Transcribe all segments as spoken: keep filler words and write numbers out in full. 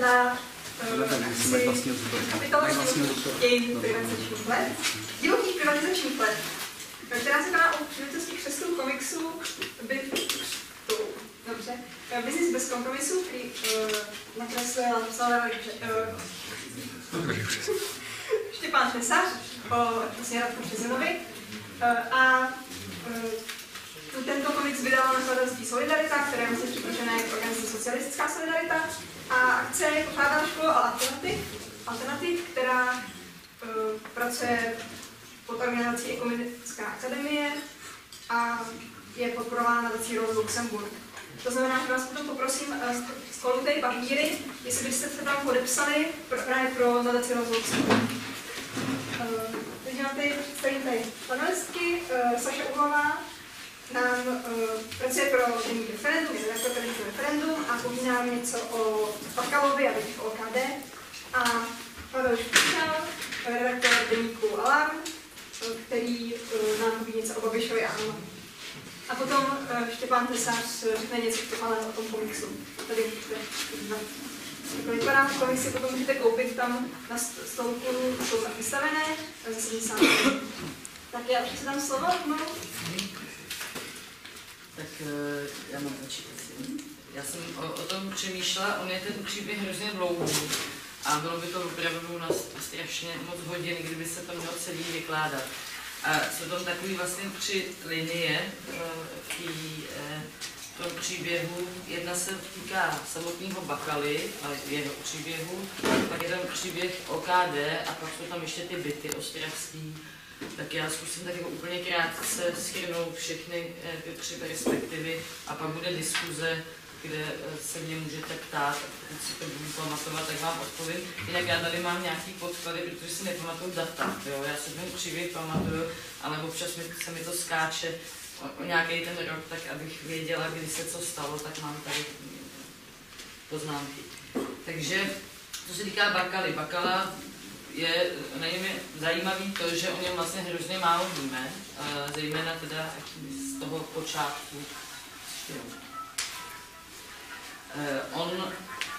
na kapitalistických privatizačních let, divokých privatizačních let, která se koná u příležitosti křestů komiksů by... Dobře. Biznis bez kompromisů, který uh, nakreslil a napsal uh, Štěpán Tesař o vlastně Radku Březinovi. Uh, a uh, tento komiks vydala nakladatelství Solidarita, které je vlastně připružené jako organizace Socialistická solidarita. A akce je pořádá školu Alternativ, Alternativ, která uh, pracuje pod organizací Ekumenická akademie a je podporována nadací Rosa Luxemburg. To znamená, že vás potom poprosím z kolutej papíry, jestli byste se tam podepsali právě pro nadaci Rosa Luxemburg. Uh, takže nám tady představím tady panelistky. Uh, Saša Uhlová nám uh, pracuje pro deník Referendum, je redaktor deníku Referendum a poví nám něco o Bakalovi a o O K D. A Pavel Špičal, redaktor deníku Alarm, který uh, nám poví něco o Babišovi a Ano. A potom uh, Štěpán Tesař řekne něco o tom komiksu. Tady můžete dívat. Takhle vypadá, komiksy potom můžete koupit tam na stolku, jsou tam vystavené, zase sám. Tak já už si dám slovo, no. Tak uh, já mám začít asi. Já jsem o, o tom přemýšlela, on je ten příběh hrozně dlouhý a bylo by to opravdu na strašně moc hodin, kdyby se to mělo celý vykládat. A jsou tam takový vlastně tři linie v tom příběhu. Jedna se týká samotného Bakaly a jeho příběhu, pak je tam příběh O K D a pak jsou tam ještě ty byty ostravský. Tak já zkusím tak jako úplně krátce shrnout všechny ty tři perspektivy a pak bude diskuze, kde se mě můžete ptát, pokud si to budu pamatovat, tak vám odpovím. Jinak já tady mám nějaký podklady, protože si nepamatuju data. Jo? Já si ten příběh pamatuju, ale občas mi, se mi to skáče o, o nějaký ten rok, tak abych věděla, kdy se co stalo, tak mám tady poznámky. Takže, co se týká Bakaly, Bakala je nejmě zajímavý to, že o něm vlastně hrozně málo víme, zejména teda z toho počátku. Uh, on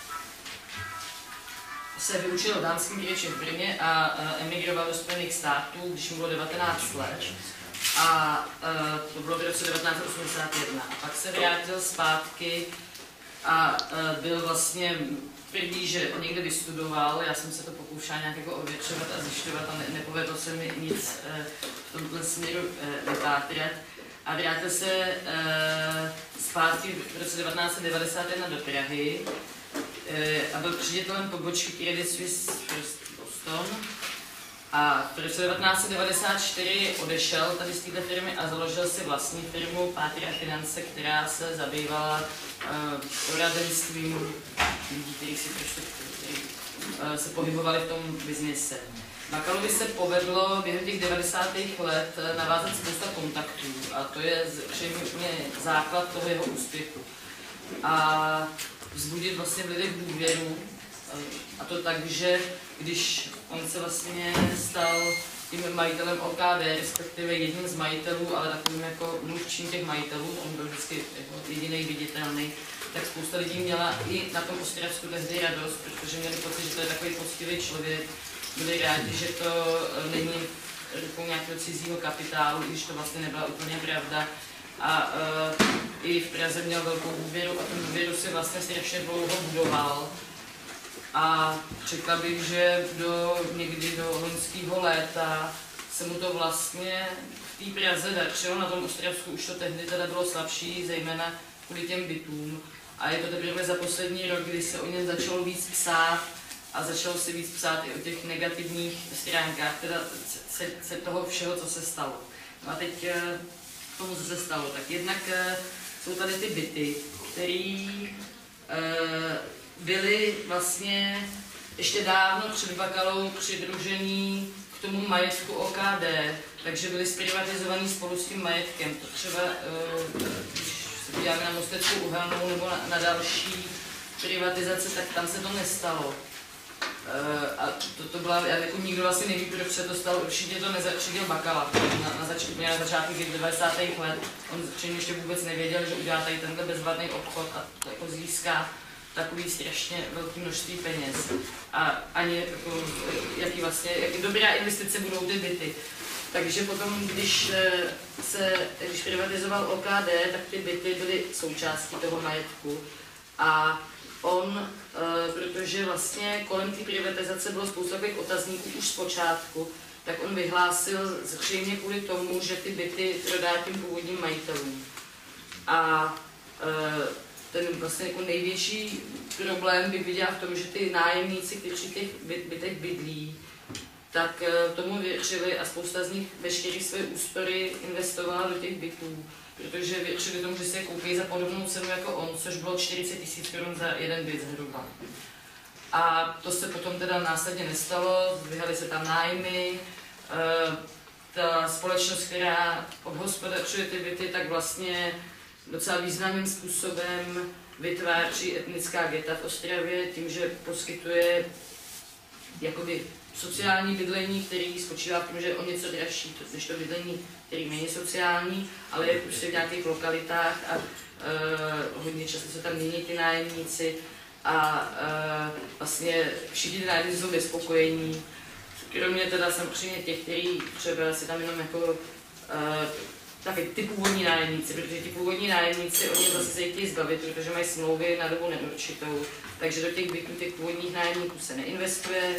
se vyučil v dánském Gréči v Brně a uh, emigroval do Spojených států, když mu bylo devatenáct let. A uh, to bylo v roce devatenáct set osmdesát jedna. A pak se vrátil zpátky a uh, byl vlastně tvrdý, že někde vystudoval. Já jsem se to pokoušela nějak jako ověřovat a zjišťovat a ne, nepovedlo se mi nic uh, v tomto směru uh, vypátrat. A vrátil se uh, zpátky v roce devatenáct set devadesát jedna do Prahy uh, a byl ředitelem pobočky Credit Suisse Boston. A v roce devatenáct set devadesát čtyři odešel tady z této firmy a založil si vlastní firmu Patria Finance, která se zabývala uh, poradenstvím lidí, kteří si prostě, který, uh, se pohybovali v tom biznise. Bakalovi se povedlo během těch devadesátých let navázat spousta kontaktů a to je zřejmě základ toho jeho úspěchu. A vzbudit vlastně v lidech důvěru, a to tak, že když on se vlastně stal tím majitelem O K D, respektive jedním z majitelů, ale takovým jako mluvčím těch majitelů, on byl vždycky jako jediný viditelný, tak spousta lidí měla i na tom Ostravsku tehdy radost, protože měli pocit, že to je takový poctivý člověk. Byli rádi, že to není rukou nějakého cizího kapitálu, když to vlastně nebyla úplně pravda. A uh, i v Praze měl velkou důvěru a tu důvěru si vlastně strašně dlouho budoval. A řekla bych, že do, někdy do loňského léta se mu to vlastně v té Praze dařilo, na tom Ostravsku už to tehdy teda bylo slabší, zejména kvůli těm bytům. A je to teprve za poslední rok, kdy se o něm začalo víc psát a začalo se víc psát i o těch negativních stránkách, teda se, se toho všeho, co se stalo. No a teď k tomu, co se stalo, tak jednak jsou tady ty byty, které byly vlastně ještě dávno před Bakalou přidružený k tomu majetku O K D, takže byly zprivatizovaný spolu s tím majetkem. To třeba, když se podíváme na Mosteckou uhelnou nebo na, na další privatizace, tak tam se to nestalo. Uh, a to, to byla, jako nikdo vlastně neví, proč se to stalo, určitě to nezačítal Bakala, na, na, zač, na začátku těch devadesátých let, on zatím ještě vůbec nevěděl, že udělá tady tenhle bezvadný obchod a to jako získá takový strašně velké množství peněz. A ani jako, jaký vlastně, jaký dobrá investice budou ty byty. Takže potom, když se když privatizoval O K D, tak ty byty byly součástí toho majetku. A on, protože vlastně kolem té privatizace bylo spousta takových otazníků už zpočátku, tak on vyhlásil zřejmě kvůli tomu, že ty byty prodá těm původním majitelům. A ten vlastně jako největší problém bych viděla v tom, že ty nájemníci, kteří v těch bytech bydlí, tak tomu věřili a spousta z nich veškeré své úspory investovala do těch bytů, protože věřili tomu, že si je koupí za podobnou cenu jako on, což bylo čtyřicet tisíc korun za jeden byt zhruba. A to se potom teda následně nestalo, zdvihaly se tam nájmy, ta společnost, která obhospodařuje ty byty, tak vlastně docela významným způsobem vytváří etnická geta v Ostravě tím, že poskytuje jakoby sociální bydlení, který spočívá v tom, že je o něco dražší než to bydlení, který není sociální, ale je prostě v nějakých lokalitách a uh, hodně často se tam mění ty nájemníci a uh, vlastně všichni ty nájemníci jsou nespokojení. Kromě teda samozřejmě těch, kteří třeba si tam jenom jako uh, taky ty původní nájemníci, protože ti původní nájemníci, oni zase se chtějí zbavit, protože mají smlouvy na dobu neurčitou, takže do těch bytů těch původních nájemníků se neinvestuje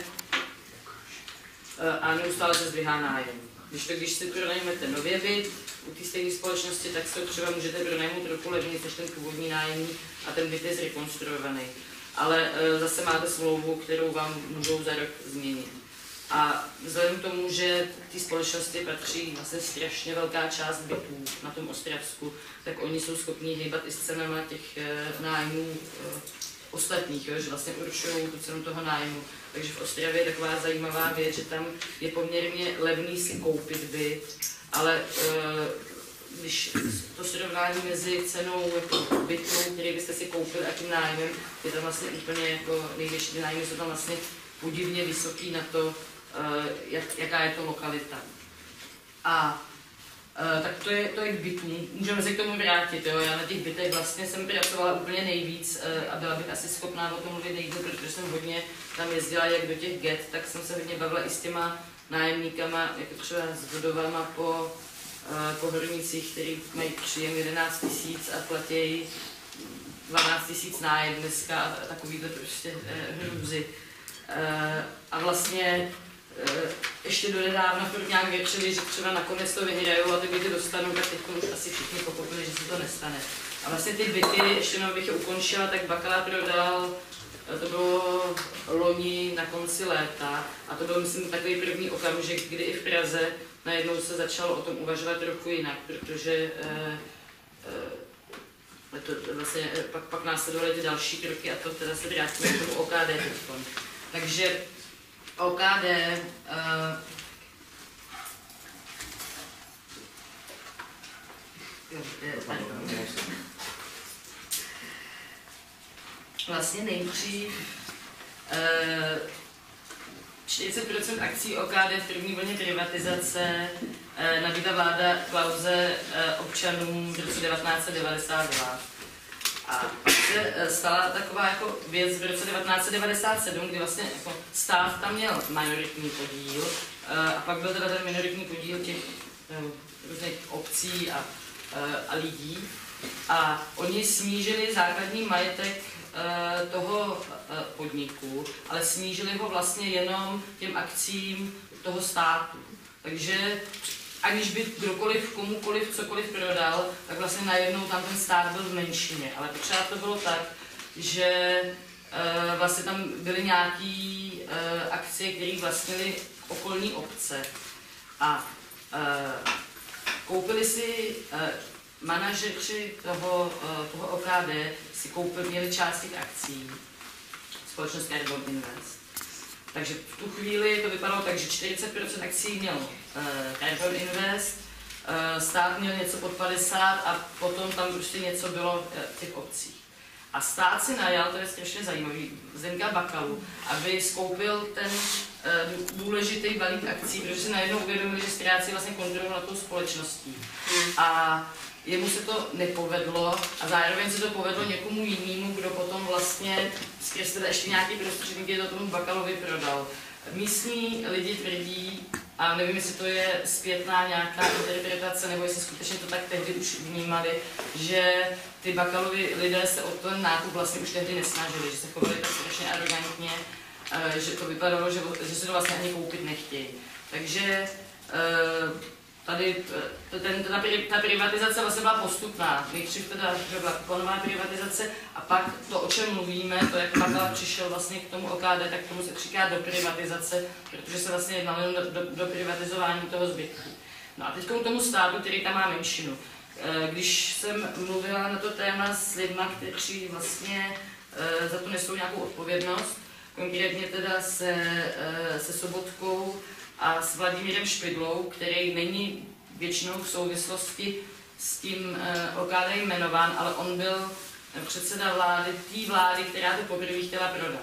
a neustále se zdvihá nájem. Když to, když si pronajmete nově byt u té stejné společnosti, tak se to třeba můžete pronajmout trochu levněji než ten původní nájemník a ten byt je zrekonstruovaný. Ale e, zase máte smlouvu, kterou vám můžou za rok změnit. A vzhledem k tomu, že té společnosti patří vlastně strašně velká část bytů na tom Ostravsku, tak oni jsou schopni hýbat i s cenama těch e, nájmů e, ostatních, jo, že vlastně určují tu cenu toho nájmu. Takže v Ostravě je taková zajímavá věc, že tam je poměrně levný si koupit byt, ale e, když to srovnání mezi cenou jako bytu, který byste si koupili a tím nájmem, je tam vlastně úplně jako největší nájmy, jsou tam vlastně podivně vysoký na to, e, jak, jaká je to lokalita. A Uh, tak to je, to je k bytům. Můžeme se k tomu vrátit, jo? Já na těch bytech vlastně jsem pracovala úplně nejvíc uh, a byla bych asi schopná o tom mluvit nejdřív, protože jsem hodně tam jezdila jak do těch get, tak jsem se hodně bavila i s těma nájemníkama, jako třeba s budovama po, uh, po hornicích, který mají příjem jedenáct tisíc a platí dvanáct tisíc nájem dneska a takovýhle prostě uh, hrůzy. Uh, a vlastně ještě do nedávna furt nějak věřili, že třeba nakonec to vyhrajou a ty byty dostanou, tak teď už asi všichni pochopili, že se to nestane. A vlastně ty byty, ještě jenom bych je ukončila, tak Bakala prodal, to bylo loni na konci léta a to byl, myslím, takový první okamžik, kdy i v Praze najednou se začalo o tom uvažovat trochu jinak, protože eh, eh, to vlastně, pak, pak následovaly ty další kroky a to teda se vrátíme k tomu O K D teď. Takže O K D uh, vlastně nejdřív uh, čtyřicet procent akcí O K D v první vlně privatizace uh, nabídla vláda Klause uh, občanům v roce devatenáct set devadesát dva. A pak se stala taková jako věc v roce devatenáct set devadesát sedm, kdy vlastně jako stát tam měl majoritní podíl a pak byl teda ten minoritní podíl těch různých obcí a, a lidí. A oni snížili základní majetek toho podniku, ale snížili ho vlastně jenom těm akcím toho státu. Takže aniž by kdokoliv, komukoliv, cokoliv prodal, tak vlastně najednou tam ten stát byl v menšině. Ale pořád to bylo tak, že e, vlastně tam byly nějaké e, akcie, které vlastnily okolní obce. A e, koupili si e, manažeři toho, e, toho O K D, si koupili, měli část těch akcí, společnost Carbon Invest. Takže v tu chvíli to vypadalo tak, že čtyřicet procent akcí měl uh, Carbon Invest, uh, stát měl něco pod padesát a potom tam prostě něco bylo uh, v těch obcích. A stát si najal, to je strašně zajímavý, Zdenka Bakalu, aby skoupil ten uh, důležitý balík akcí, protože si najednou uvědomili, že ztrácí vlastně kontrolu nad tou společností. A jemu se to nepovedlo a zároveň se to povedlo někomu jinému, kdo potom vlastně skrz teda ještě nějaký prostředníky to tomu Bakalovi prodal. Místní lidi tvrdí, a nevím, jestli to je zpětná nějaká interpretace, nebo jestli skutečně to tak tehdy už vnímali, že ty Bakalovi lidé se o ten nákup vlastně už tehdy nesnažili, že se chovali tak strašně arrogantně, že to vypadalo, že, že se to vlastně ani koupit nechtějí. Takže tady ten, ta, ta privatizace vlastně byla postupná. Nejdřív teda byla kuponová privatizace a pak to, o čem mluvíme, to jak Bakala přišel vlastně k tomu O K D, tak tomu se říká doprivatizace, protože se vlastně jednalo jen do, do, do privatizování toho zbytku. No a teď k tomu státu, který tam má menšinu. Když jsem mluvila na to téma s lidma, kteří vlastně za to nesou nějakou odpovědnost, konkrétně teda se, se Sobotkou a s Vladimírem Špidlou, který není většinou v souvislosti s tím O K D jmenován, ale on byl předseda vlády, té vlády, která to poprvé chtěla prodat.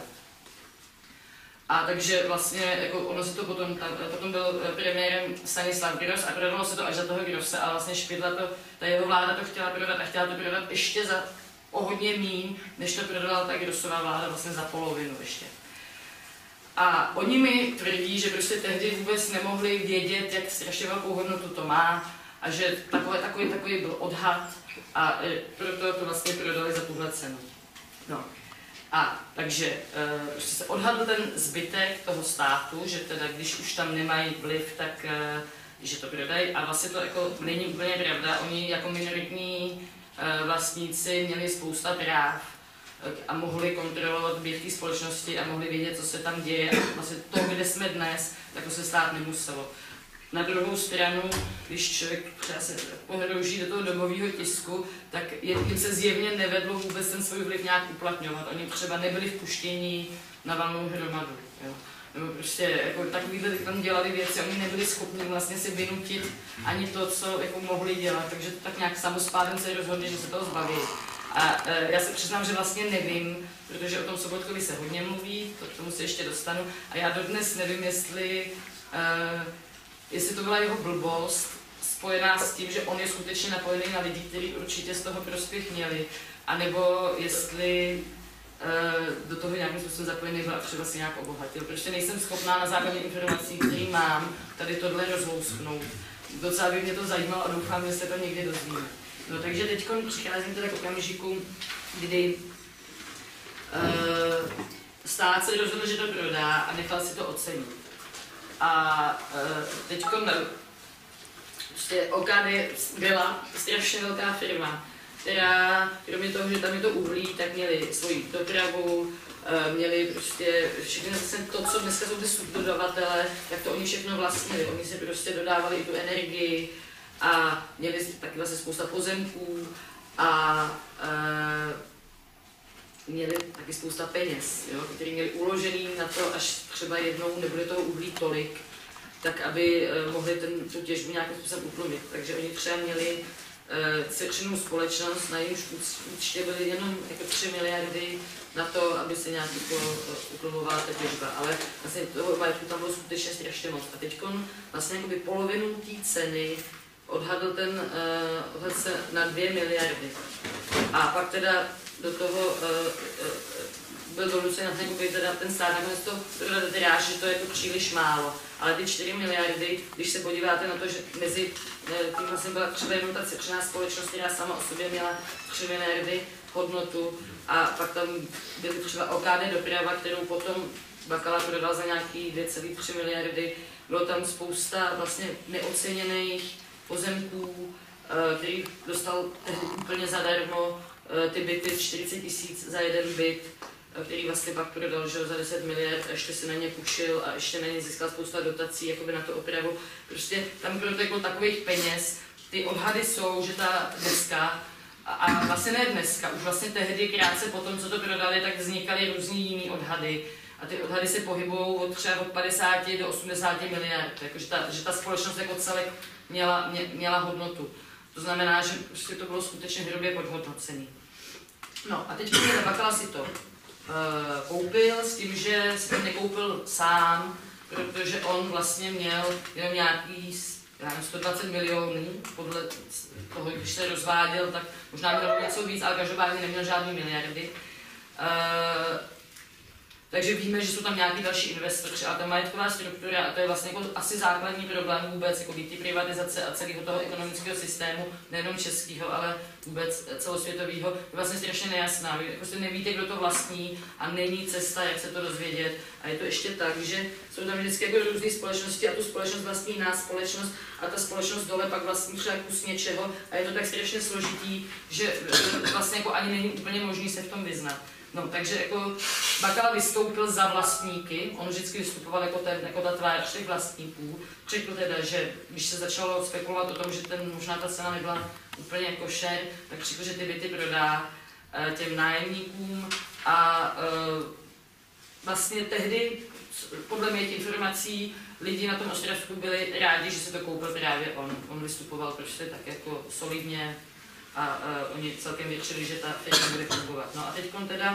A takže vlastně, jako ono se to potom, tam, potom byl premiérem Stanislav Gross a prodalo se to až za toho Grosse a vlastně Špidla to, ta jeho vláda to chtěla prodat a chtěla to prodat ještě za o hodně míň, než to prodala ta Grossová vláda, vlastně za polovinu ještě. A oni mi tvrdí, že prostě tehdy vůbec nemohli vědět, jak strašně velkou hodnotu to má a že takový, takový, takový byl odhad a proto to vlastně prodali za tuhle cenu. No. A takže prostě se odhadl ten zbytek toho státu, že teda když už tam nemají vliv, tak že to prodají a vlastně to jako není úplně pravda. Oni jako minoritní vlastníci měli spousta práv a mohli kontrolovat běh té společnosti a mohli vědět, co se tam děje. A vlastně to, kde jsme dnes, tak to se stát nemuselo. Na druhou stranu, když člověk třeba se pohrouží do toho domového tisku, tak jim se zjevně nevedlo vůbec ten svůj vliv nějak uplatňovat. Oni třeba nebyli vpuštěni na valnou hromadu. Jo. Nebo prostě jako takovýhle tam dělali věci, oni nebyli schopni vlastně si vynutit ani to, co jako mohli dělat, takže tak nějak samospádem se rozhodli, že se toho zbaví. A e, já se přiznám, že vlastně nevím, protože o tom Sobotkovi se hodně mluví, to k tomu se ještě dostanu, a já dodnes nevím, jestli, e, jestli to byla jeho blbost spojená s tím, že on je skutečně napojený na lidi, kteří určitě z toho prospěch měli, anebo jestli e, do toho nějakým způsobem zapojený byl a třeba si nějak obohatil. Protože nejsem schopná na základě informací, které mám, tady tohle rozlousknout. Docela by mě to zajímalo a doufám, že se to někdy dozvíme. No, takže teď přicházím teda k okamžiku, kdy uh, stát se rozhodl, že to prodá a nechal si to ocenit. A uh, teď prostě O K D byla strašně velká firma, která kromě toho, že tam je to uhlí, tak měli svoji dopravu, uh, měli prostě všechno to, co dneska jsou ty subdodavatele, tak to oni všechno vlastnili. Oni si prostě dodávali i tu energii, a měli taky vlastně spousta pozemků a e, měli taky spousta peněz, jo, který měli uložený na to, až třeba jednou nebude toho uhlí tolik, tak aby e, mohli ten, tu těžbu nějakým způsobem utlumit. Takže oni třeba měli e, dceřinou společnost, na jejímž účtě byly jenom jako tři miliardy na to, aby se nějak utlumovala ta těžba. Ale vlastně toho majetku tam bylo skutečně strašně moc. A teď vlastně polovinu té ceny odhadl ten uh, odhad se na dvě miliardy. A pak teda do toho uh, uh, byl donucen na ten, teda ten stát nakonec to teda, že to je jako příliš málo. Ale ty čtyři miliardy, když se podíváte na to, že mezi tím vlastně byla třeba jenom ta dceřiná společnost, která sama o sobě měla tři miliardy hodnotu a pak tam byly třeba O K D doprava, kterou potom Bakala prodal za nějaký dvě celé tři miliardy. Bylo tam spousta vlastně neoceněných pozemků, který dostal tehdy úplně zadarmo, ty byty čtyřicet tisíc za jeden byt, který vlastně pak prodal že, za deset miliard a ještě si na ně půjčil a ještě na ně získal spousta dotací jakoby na tu opravu. Prostě tam proteklo takových peněz. Ty odhady jsou, že ta dneska, a vlastně ne dneska, už vlastně tehdy krátce po tom, co to prodali, tak vznikaly různý jiný odhady. A ty odhady se pohybují od třeba od padesáti do osmdesáti miliard, jakože ta, že ta společnost jako celek měla, mě, měla hodnotu. To znamená, že prostě to bylo skutečně hrubě podhodnocený. No a teď Bakala si to uh, koupil s tím, že si to nekoupil sám, protože on vlastně měl jenom nějaký sto dvacet milionů podle toho, když se rozváděl, tak možná měl něco víc, ale každopádně neměl žádný miliardy. Uh, takže víme, že jsou tam nějaký další investoři a ta majetková struktura, a to je vlastně jako asi základní problém vůbec jako ty privatizace a celého toho ekonomického systému, nejenom českého, ale vůbec celosvětového, je vlastně strašně nejasná. Vy prostě nevíte, kdo to vlastní a není cesta, jak se to dozvědět. A je to ještě tak, že jsou tam vždycky jako různé společnosti a tu společnost vlastní nás společnost a ta společnost dole pak vlastní třeba kus něčeho a je to tak strašně složitý, že vlastně jako ani není úplně možný se v tom vyznat. No, takže jako Bakala vystoupil za vlastníky, on vždycky vystupoval jako, ten, jako ta tvář těch vlastníků. Řekl teda, že když se začalo spekulovat o tom, že ten, možná ta cena nebyla úplně košer, tak řekl, že ty byty prodá e, těm nájemníkům a e, vlastně tehdy, podle mě těch informací, lidi na tom ostrovku byli rádi, že se to koupil právě on. On vystupoval prostě tak jako solidně, a uh, oni celkem věřili, že ta firma bude fungovat. No a teď teda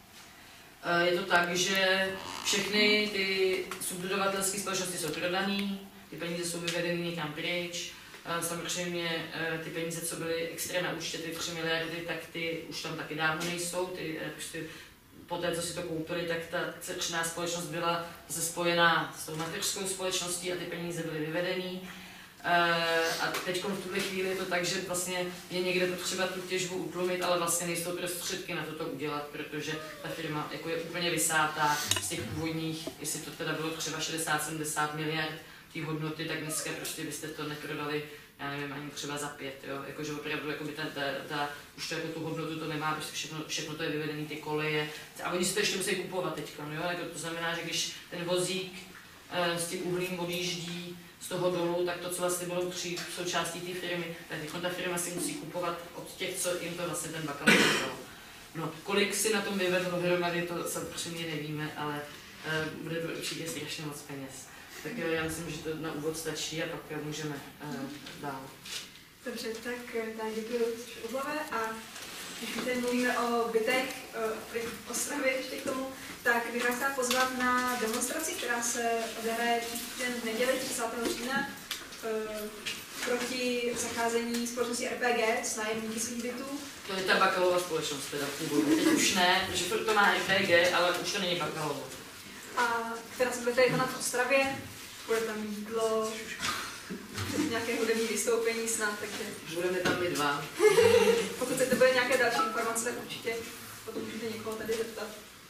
uh, je to tak, že všechny ty subdodavatelské společnosti jsou prodaný, ty peníze jsou vyvedeny někam pryč. Uh, samozřejmě uh, ty peníze, co byly extra na účtě, ty tři miliardy, tak ty už tam taky dávno nejsou. Ty, uh, prostě po té, co si to koupili, tak ta dceřiná společnost byla zase spojená s tou mateřskou společností a ty peníze byly vyvedený. Uh, a teď v tuhle chvíli je to tak, že vlastně je někde potřeba tu těžbu utlumit, ale vlastně nejsou prostředky na toto udělat, protože ta firma jako je úplně vysátá z těch původních, jestli to teda bylo třeba šedesát sedmdesát miliard té hodnoty, tak dneska prostě byste to neprodali, já nevím, ani třeba za pět, jo, jakože opravdu jakoby ta, ta, ta, už to jako tu hodnotu to nemá, prostě všechno, všechno to je vyvedené, ty koleje, a oni si to ještě musí kupovat teďka, no jo, jako to znamená, že když ten vozík uh, s tím uhlím odjíždí z toho dolu, tak to, co vlastně bylo při součástí té firmy, tak ta firma si musí kupovat od těch, co jim to vlastně ten Bakala dal. No, kolik si na tom vyvedlo hromady, to samozřejmě nevíme, ale uh, bude to určitě strašně moc peněz. Tak jo, já myslím, že to na úvod stačí a pak můžeme uh, dál. Dobře, tak tady děkuji Uzlové a když tady mluvíme o bytech uh, v Ostravě ještě k tomu, tak bych vás chtěla pozvat na demonstraci, která se odehraje ten neděli třicátého října uh, proti zacházení společnosti R P G s nájemníky svých bytů. To je ta Bakalova společnost teda původně. Teď už ne, protože to má R P G, ale už to není Bakalovo. A která se bude tady konat v Ostravě, bude tam jídlo, nějaké hudební vystoupení snad, takže... Budeme tam my dva. Pokud se to bude nějaké další informace, tak určitě potom můžete někoho tady zeptat.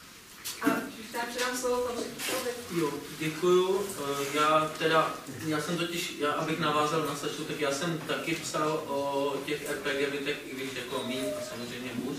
A já předám slovo panu Řetíkovi. Jo, děkuju. Já teda, já jsem totiž, já abych navázal na Sašu, tak já jsem taky psal o těch R P G bytech, i když jako míň a samozřejmě hůř.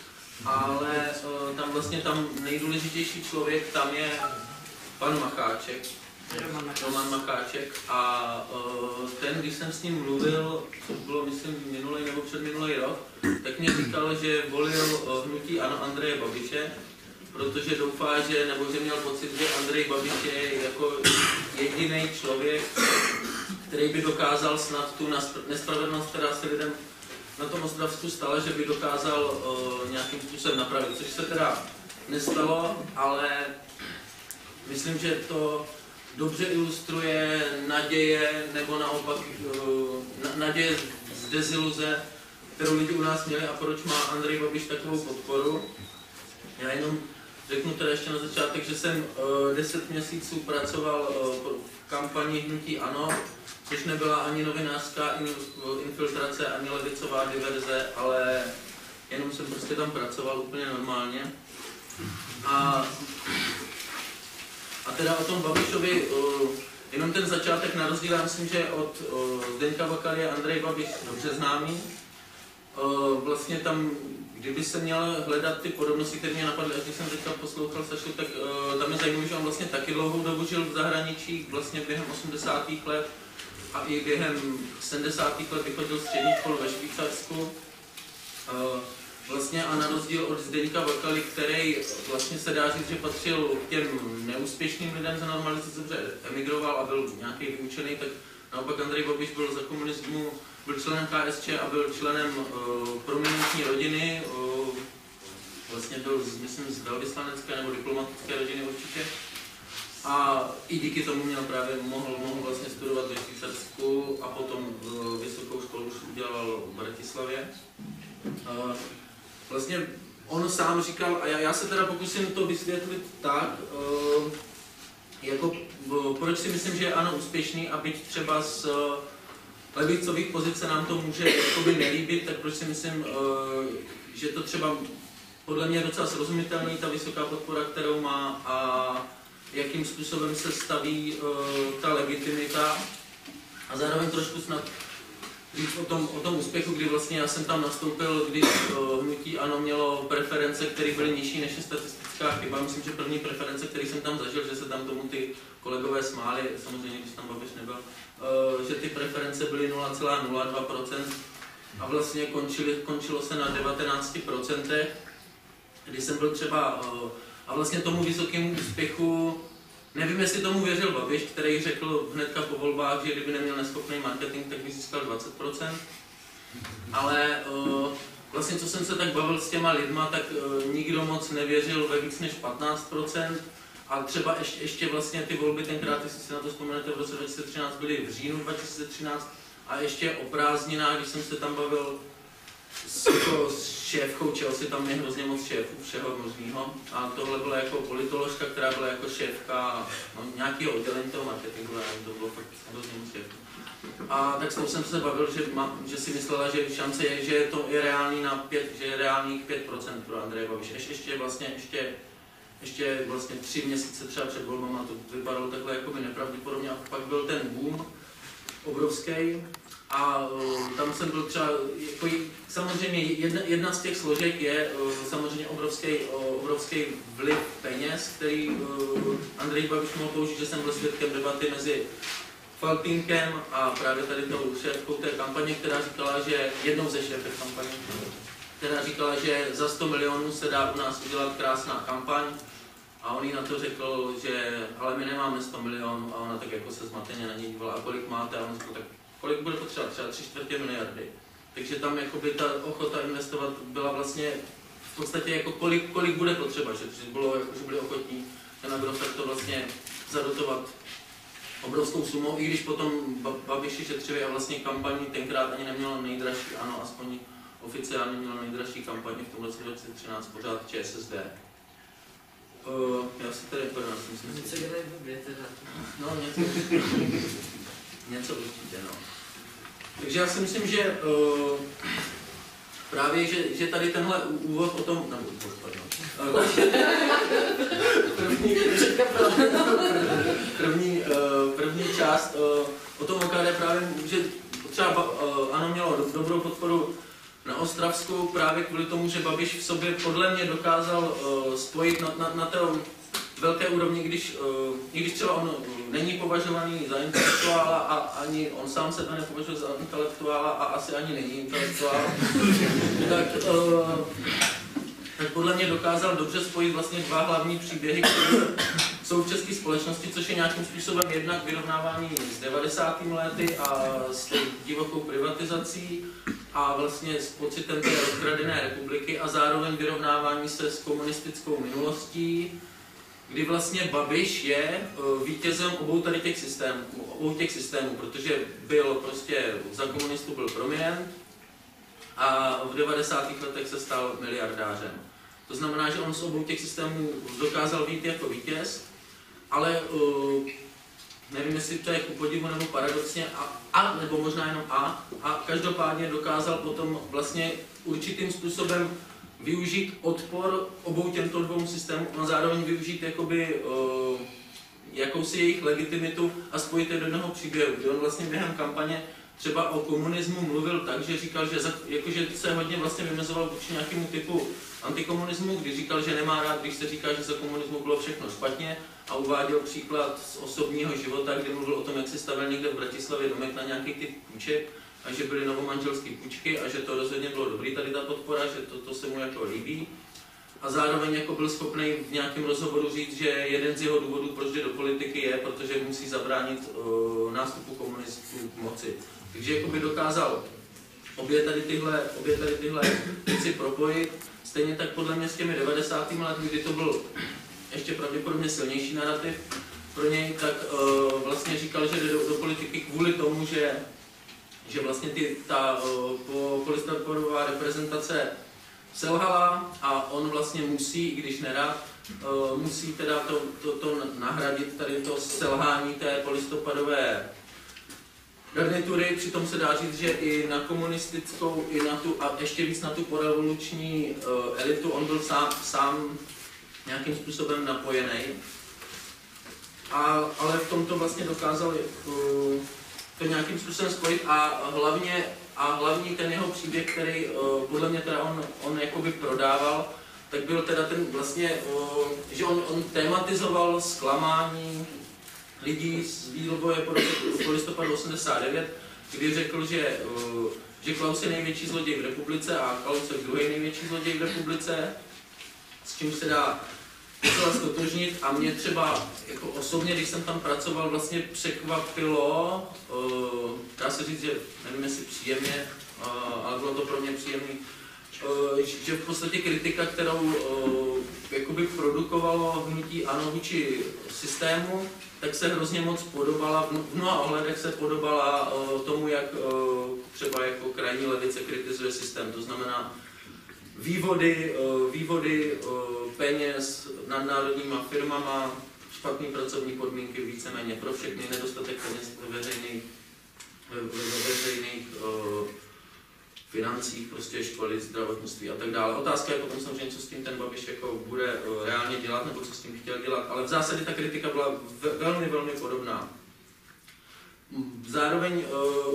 Ale tam vlastně tam nejdůležitější člověk, tam je pan Macháček, Roman Macháček, a ten, když jsem s ním mluvil, to bylo myslím minulý nebo předminulý rok, tak mě říkal, že volil hnutí ANO Andreje Babiše, protože doufá, že, nebo že měl pocit, že Andrej Babiš je jako jediný člověk, který by dokázal snad tu nespravedlnost, která se lidem na tom Ostravsku stala, že by dokázal uh, nějakým způsobem napravit, což se teda nestalo, ale myslím, že to dobře ilustruje naděje, nebo naopak uh, na, naděje z deziluze, kterou lidi u nás měli a proč má Andrej Babiš takovou podporu. Já jenom řeknu teda ještě na začátek, že jsem uh, deset měsíců pracoval uh, v kampani hnutí ANO, což nebyla ani novinářská infiltrace, ani levicová diverze, ale jenom jsem prostě tam pracoval úplně normálně. A, a teda o tom Babišovi, uh, jenom ten začátek na rozdíl, já myslím, že od uh, Zdeňka Bakaly je Andrej Babiš dobře známý. Uh, vlastně tam, kdyby se měl hledat ty podobnosti, které mě napadly, až když jsem teďka poslouchal Sašu, tak uh, tam je zajímavé, že on vlastně taky dlouhou dobu žil v zahraničí, vlastně během osmdesátých let a i během sedmdesátých let vychodil střední školu ve Švýcarsku. Uh, vlastně a na rozdíl od Zdeňka Bakaly, který vlastně se dá říct, že patřil k těm neúspěšným lidem za normalizace, dobře emigroval a byl nějaký vyučený, tak naopak Andrej Babiš byl za komunismu, byl členem K S Č a byl členem uh, prominentní rodiny, uh, vlastně byl, myslím, z velvyslanecké nebo diplomatické rodiny určitě. A i díky tomu měl právě, mohl, mohl vlastně studovat ve Švýcarsku a potom uh, vysokou školu udělal v Bratislavě. Vlastně on sám říkal, a já, já se teda pokusím to vysvětlit tak, jako proč si myslím, že je ANO úspěšný, a byť třeba z levicových pozic se nám to může jakoby nelíbit, tak proč si myslím, že to třeba podle mě je docela srozumitelný, ta vysoká podpora, kterou má, a jakým způsobem se staví ta legitimita, a zároveň trošku snad říct o tom, o tom úspěchu, kdy vlastně já jsem tam nastoupil, když hnutí ANO mělo preference, které byly nižší než je statistická chyba. Myslím, že první preference, které jsem tam zažil, že se tam tomu ty kolegové smáli, samozřejmě, když tam Babiš nebyl, že ty preference byly nula celá nula dva procenta a vlastně končili, končilo se na devatenácti procentech, kdy jsem byl třeba, a vlastně tomu vysokému úspěchu, nevím, jestli tomu věřil Babiš, který řekl hnedka po volbách, že kdyby neměl neschopný marketing, tak by získal dvacet procent. Ale uh, vlastně, co jsem se tak bavil s těma lidma, tak uh, nikdo moc nevěřil ve víc než patnáct procent. A třeba ještě, ještě vlastně ty volby tenkrát, jestli si na to vzpomenete, v roce dva tisíce třináct byly v říjnu dva tisíce třináct, a ještě o prázdninách, když jsem se tam bavil s, jako, s šéfkou Chelsea, tam je hrozně moc šéfů všeho možného. A tohle byla jako politoložka, která byla jako šéfka no, nějakého oddělení toho marketingu, to bylo fakt hrozně moc šéfů. A tak s tou jsem se bavil, že, má, že si myslela, že šance je, že to je reálný na pět, že je reálných pět procent pro Andreje Babiše. Ještě, ještě vlastně ještě, ještě vlastně tři měsíce třeba před volbama to vypadalo takhle jakoby nepravděpodobně, a pak byl ten boom obrovský. A uh, tam jsem byl třeba, jako, samozřejmě jedna, jedna z těch složek je uh, samozřejmě obrovský, uh, obrovský vliv peněz, který uh, Andrej Babiš mohl použít, že jsem byl svědkem debaty mezi Faltýnkem a právě tady tou šéfkou té kampaně, která říkala, že jednou ze šéfek kampaně, která říkala, že za sto milionů se dá u nás udělat krásná kampaň, a on jí na to řekl, že ale my nemáme sto milionů, a ona tak jako se zmateně na něj dívala, a kolik máte, a on řekl, tak kolik bude potřeba, třeba tři čtvrtě miliardy. Takže tam jakoby ta ochota investovat byla vlastně v podstatě jako kolik, kolik bude potřeba, že, že, bylo, jako, že byli ochotní ten Agrofert to vlastně zadotovat obrovskou sumou, i když potom Babiši šetřili a vlastně kampaní tenkrát ani nemělo nejdražší, ano, aspoň oficiálně mělo nejdražší kampaně v tom roce dva tisíce třináct pořád ČSSD. Uh, já si tady pojďme, myslím. Něco dělají blbě teda. No, něco. Něco určitě, no. Takže já si myslím, že uh, právě, že, že tady tenhle úvod o tom, nebo úvod, pardon, první, první, uh, první část uh, o tom O K D právě, že třeba uh, ANO mělo dobrou podporu na Ostravsku právě kvůli tomu, že Babiš v sobě podle mě dokázal uh, spojit na, na, na té velké úrovni, když, uh, i když třeba on není považovaný za intelektuála a ani on sám sebe nepovažuje za intelektuála a asi ani není intelektuál, tak, uh, tak podle mě dokázal dobře spojit vlastně dva hlavní příběhy, které jsou v české společnosti, což je nějakým způsobem jednak vyrovnávání s devadesátými lety a s divokou privatizací a vlastně s pocitem té rozkradené republiky, a zároveň vyrovnávání se s komunistickou minulostí, kdy vlastně Babiš je vítězem obou tady těch systémů, obou těch systémů, protože byl prostě za komunistů byl prominent a v devadesátých letech se stal miliardářem. To znamená, že on z obou těch systémů dokázal být jako vítěz, ale uh, nevím, jestli to je ku podivu nebo paradoxně, a, a nebo možná jenom a, a každopádně dokázal potom vlastně určitým způsobem využít odpor obou těmto dvou systémům a zároveň využít jakoby, uh, jakousi jejich legitimitu a spojit je do jednoho příběhu, kdy on vlastně během kampaně třeba o komunismu mluvil tak, že říkal, že, za, jakože se hodně vlastně vymezoval vůči nějakému typu antikomunismu, kdy říkal, že nemá rád, když se říká, že za komunismu bylo všechno špatně, a uváděl příklad z osobního života, kdy mluvil o tom, jak si stavěl někde v Bratislavě domek na nějaký typ půjček a že byly novomanželské půjčky a že to rozhodně bylo dobrý tady ta podpora, že to, to se mu jako líbí. A zároveň jako byl schopný v nějakém rozhovoru říct, že jeden z jeho důvodů, proč jde do politiky, je, protože musí zabránit uh, nástupu komunistů k moci. Takže jako by dokázal obě tady tyhle, obě tady tyhle věci propojit. Stejně tak podle mě s těmi devadesátými lety, kdy to byl ještě pravděpodobně silnější narrativ pro něj, tak uh, vlastně říkal, že jde do, do politiky kvůli tomu, že že vlastně ty, ta po, polistopadová reprezentace selhala a on vlastně musí, i když nerad, musí teda to, to, to nahradit tady to selhání té polistopadové garnitury. Přitom se dá říct, že i na komunistickou, i na tu, a ještě víc na tu porevoluční elitu on byl sám, sám nějakým způsobem napojený. A, ale v tomto vlastně dokázal uh, to nějakým způsobem spojit a hlavně a hlavní ten jeho příběh, který uh, podle mě teda on, on jakoby prodával, tak byl teda ten vlastně, uh, že on, on tematizoval zklamání lidí z vývoje po listopadu osmdesát devět, kdy řekl, že, uh, že Klaus je největší zloděj v republice a Klaus je druhý největší zloděj v republice, s čím se dá docela ztotožnit a mě třeba jako osobně, když jsem tam pracoval, vlastně překvapilo, uh, dá se říct, že nevím jestli příjemně, uh, ale bylo to pro mě příjemné, uh, že v podstatě kritika, kterou uh, jakoby produkovalo hnutí ANO vůči systému, tak se hrozně moc podobala, v mnoha ohledech se podobala uh, tomu, jak uh, třeba jako krajní levice kritizuje systém, to znamená vývody, vývody peněz nadnárodníma firmama, špatné pracovní podmínky víceméně pro všechny, nedostatek peněz ve veřejných, ve veřejných financích, prostě školy, zdravotnictví a tak dále. Otázka je potom samozřejmě, co s tím ten Babiš jako bude reálně dělat, nebo co s tím chtěl dělat, ale v zásadě ta kritika byla velmi, velmi podobná. Zároveň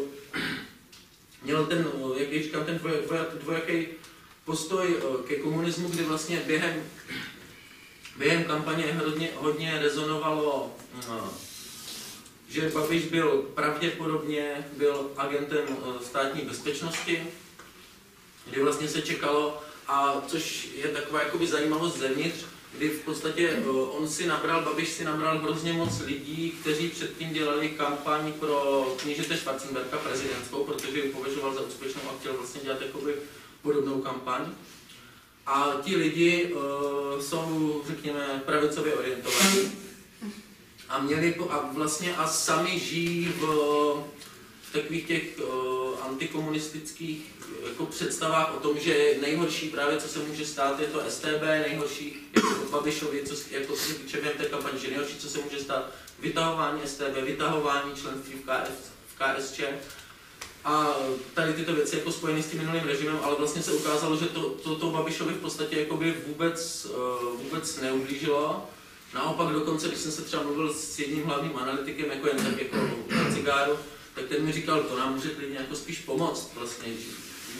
měl ten, jak říkám, ten dvojaký postoj ke komunismu, kdy vlastně během, během kampaně hodně, hodně rezonovalo, že Babiš byl pravděpodobně byl agentem státní bezpečnosti, kdy vlastně se čekalo, a což je taková jakoby zajímavost zevnitř, kdy v podstatě on si nabral, Babiš si nabral hrozně moc lidí, kteří předtím dělali kampaň pro knížete Schwarzenberga prezidentskou, protože ji považoval za úspěšnou a chtěl vlastně dělat jakoby podobnou kampaň. A ti lidi uh, jsou, řekněme, pravicově orientovaní a měli a vlastně a sami žijí v, v takových těch uh, antikomunistických jako představách o tom, že nejhorší právě, co se může stát, je to S T B, nejhorší jako Babišovi, co jako se týče během té kampaně, že nejhorší, co se může stát, vytahování S T B, vytahování členství v, K S, v K S Č. A tady tyto věci jako spojené s tím minulým režimem, ale vlastně se ukázalo, že to, to, to Babišovi v podstatě jakoby vůbec, vůbec neublížilo. Naopak dokonce, když jsem se třeba mluvil s jedním hlavním analytikem, jako jen tak jako na cigáru, tak ten mi říkal, to nám může klidně jako spíš pomoct vlastně, že,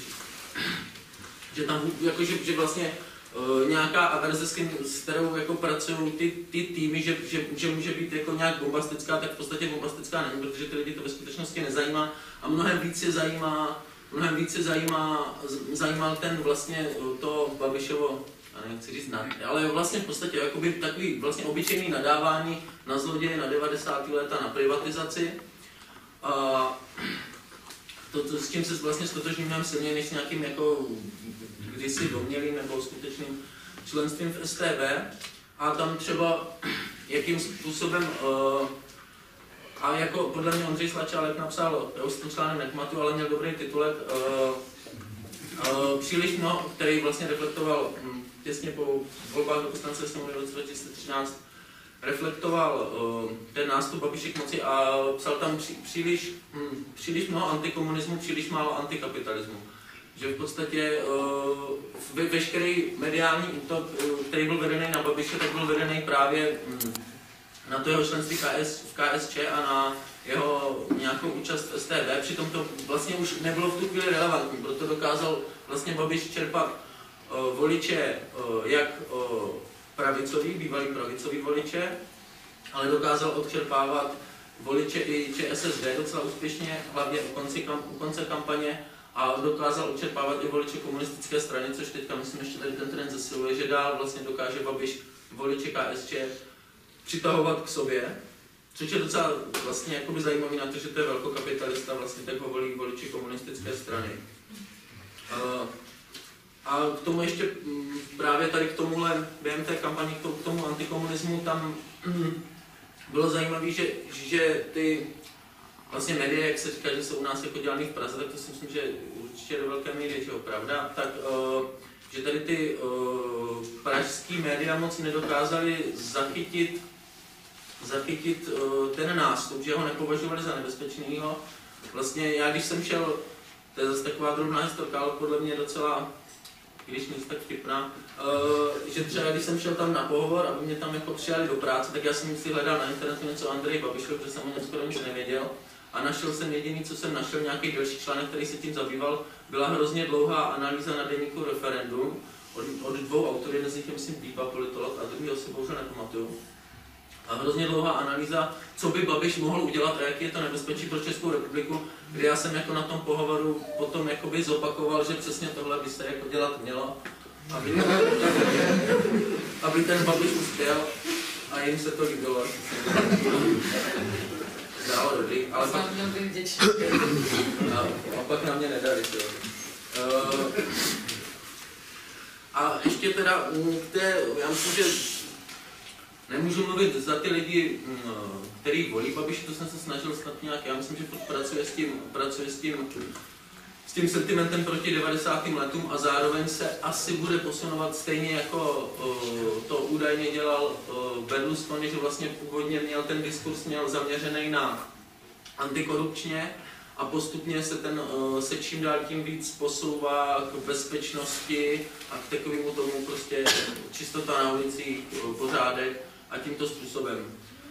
že tam jako, že, že vlastně uh, nějaká averze, s kterou jako pracují ty, ty týmy, že, že, že může být jako nějak bombastická, tak v podstatě bombastická není, protože ty lidi to ve skutečnosti nezajímá a mnohem víc je zajímá, mnohem víc je zajímá, zajímal ten vlastně to Babišovo, já nechci říct nad, ale vlastně v podstatě jakoby takový vlastně obyčejný nadávání na zloděje na devadesátá léta na privatizaci. A to, to, s čím se vlastně stotožním mnohem silněji než nějakým jako kdysi domělým nebo skutečným členstvím v S T B. A tam třeba jakým způsobem uh, a jako podle mě Ondřej Slačálek napsal, já už ten článek nepamatuju, ale měl dobrý titulek, uh, uh, příliš mnoho, který vlastně reflektoval um, těsně po volbách do Poslanecké sněmovny v roce dva tisíce třináct, reflektoval uh, ten nástup Babiše k moci a psal tam při, příliš, hm, příliš mnoho antikomunismu, příliš málo antikapitalismu. Že v podstatě uh, ve, veškerý mediální útok, uh, který byl vedený na Babiše, tak byl vedený právě hm, na to jeho členství K S, v K S Č a na jeho nějakou účast v S T B. Přitom to vlastně už nebylo v tu chvíli relevantní, proto dokázal vlastně Babiš čerpat uh, voliče uh, jak uh, pravicový, bývalý pravicový voliče, ale dokázal odčerpávat voliče i Č S S D docela úspěšně, hlavně u, konci, kam, u konce kampaně, a dokázal odčerpávat i voliče komunistické strany, což teďka myslím ještě tady ten trend zesiluje, že dál vlastně dokáže Babiš voliče K S Č přitahovat k sobě, což je docela vlastně jakoby zajímavý na to, že to je velkokapitalista, vlastně tak ho volí voliči komunistické strany. Uh, A k tomu ještě právě tady k tomuhle, během té kampaně k tomu antikomunismu, tam bylo zajímavé, že, že ty vlastně média, jak se říká, že jsou u nás jako dělaný v Praze, tak to si myslím, že určitě do velké míry je pravda, tak uh, že tady ty uh, pražský média moc nedokázali zachytit, zachytit uh, ten nástup, že ho nepovažovali za nebezpečného. Vlastně já, když jsem šel, to je zase taková drobná historka, ale podle mě docela, když nic tak vtipná, uh, že třeba když jsem šel tam na pohovor, aby mě tam jako přijali do práce, tak já jsem si hledal na internetu něco o Andreji Babišovi, protože jsem o něm skoro nic nevěděl. A našel jsem jediný, co jsem našel, nějaký delší článek, který se tím zabýval. Byla hrozně dlouhá analýza na deníku Referendum od, od dvou autorů, jeden z nich je myslím Pípa, politolog, a druhýho si bohužel nepamatuju. A hrozně dlouhá analýza, co by Babiš mohl udělat a jaký je to nebezpečí pro Českou republiku, kdy já jsem jako na tom pohovoru potom jakoby zopakoval, že přesně tohle by se jako dělat mělo, aby ten, aby ten Babiš uspěl a jim se to líbilo. Zdálo dobrý, ale pak, a, a pak na mě nedali, jo. Uh, a ještě teda, té, já myslím, že nemůžu mluvit za ty lidi, který volí Babiše, to jsem se snažil snad nějak, já myslím, že pracuje s tím, pracuje s tím, s tím sentimentem proti devadesátým letům a zároveň se asi bude posunovat stejně jako uh, to údajně dělal uh, Berlusconi, že vlastně původně měl ten diskurs měl zaměřený na antikorupčně a postupně se ten uh, se čím dál tím víc posouvá k bezpečnosti a k takovému tomu prostě čistota na ulicích, uh, pořádek a tímto způsobem.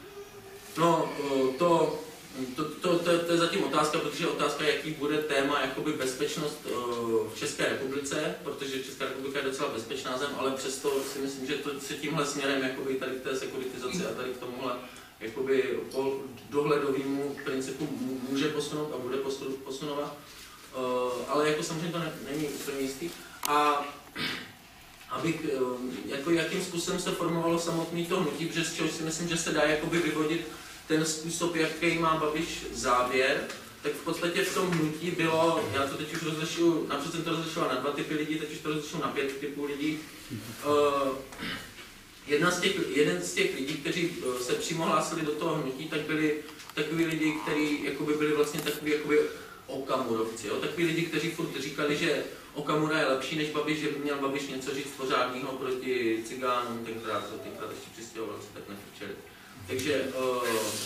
No, uh, to To, to, to, to je zatím otázka, protože otázka, jaký bude téma jakoby bezpečnost uh, v České republice, protože Česká republika je docela bezpečná zem, ale přesto si myslím, že to se tímhle směrem jakoby tady k té sekuritizaci a tady k tomuhle jakoby po dohledovému principu může posunout a bude posunovat, uh, ale jako samozřejmě to ne, není úplně jistý. A abych, uh, jako jakým způsobem se formovalo samotné to hnutí, protože z čeho si myslím, že se dá jakoby vyvodit ten způsob, jaký má Babiš závěr, tak v podstatě v tom hnutí bylo, já to teď už rozlišuju, napřed jsem to rozlišoval na dva typy lidí, teď už to rozlišuju na pět typů lidí. Uh, jedna z těch, jeden z těch lidí, kteří se přímo hlásili do toho hnutí, tak byli takový lidi, kteří jakoby byli vlastně takový jakoby okamurovci. Jo? Takový lidi, kteří furt říkali, že Okamura je lepší než Babiš, že by měl Babiš něco říct pořádného proti cigánům, tenkrát, tenkrát ještě přistěhovalci, tak nefrčeli. Takže uh,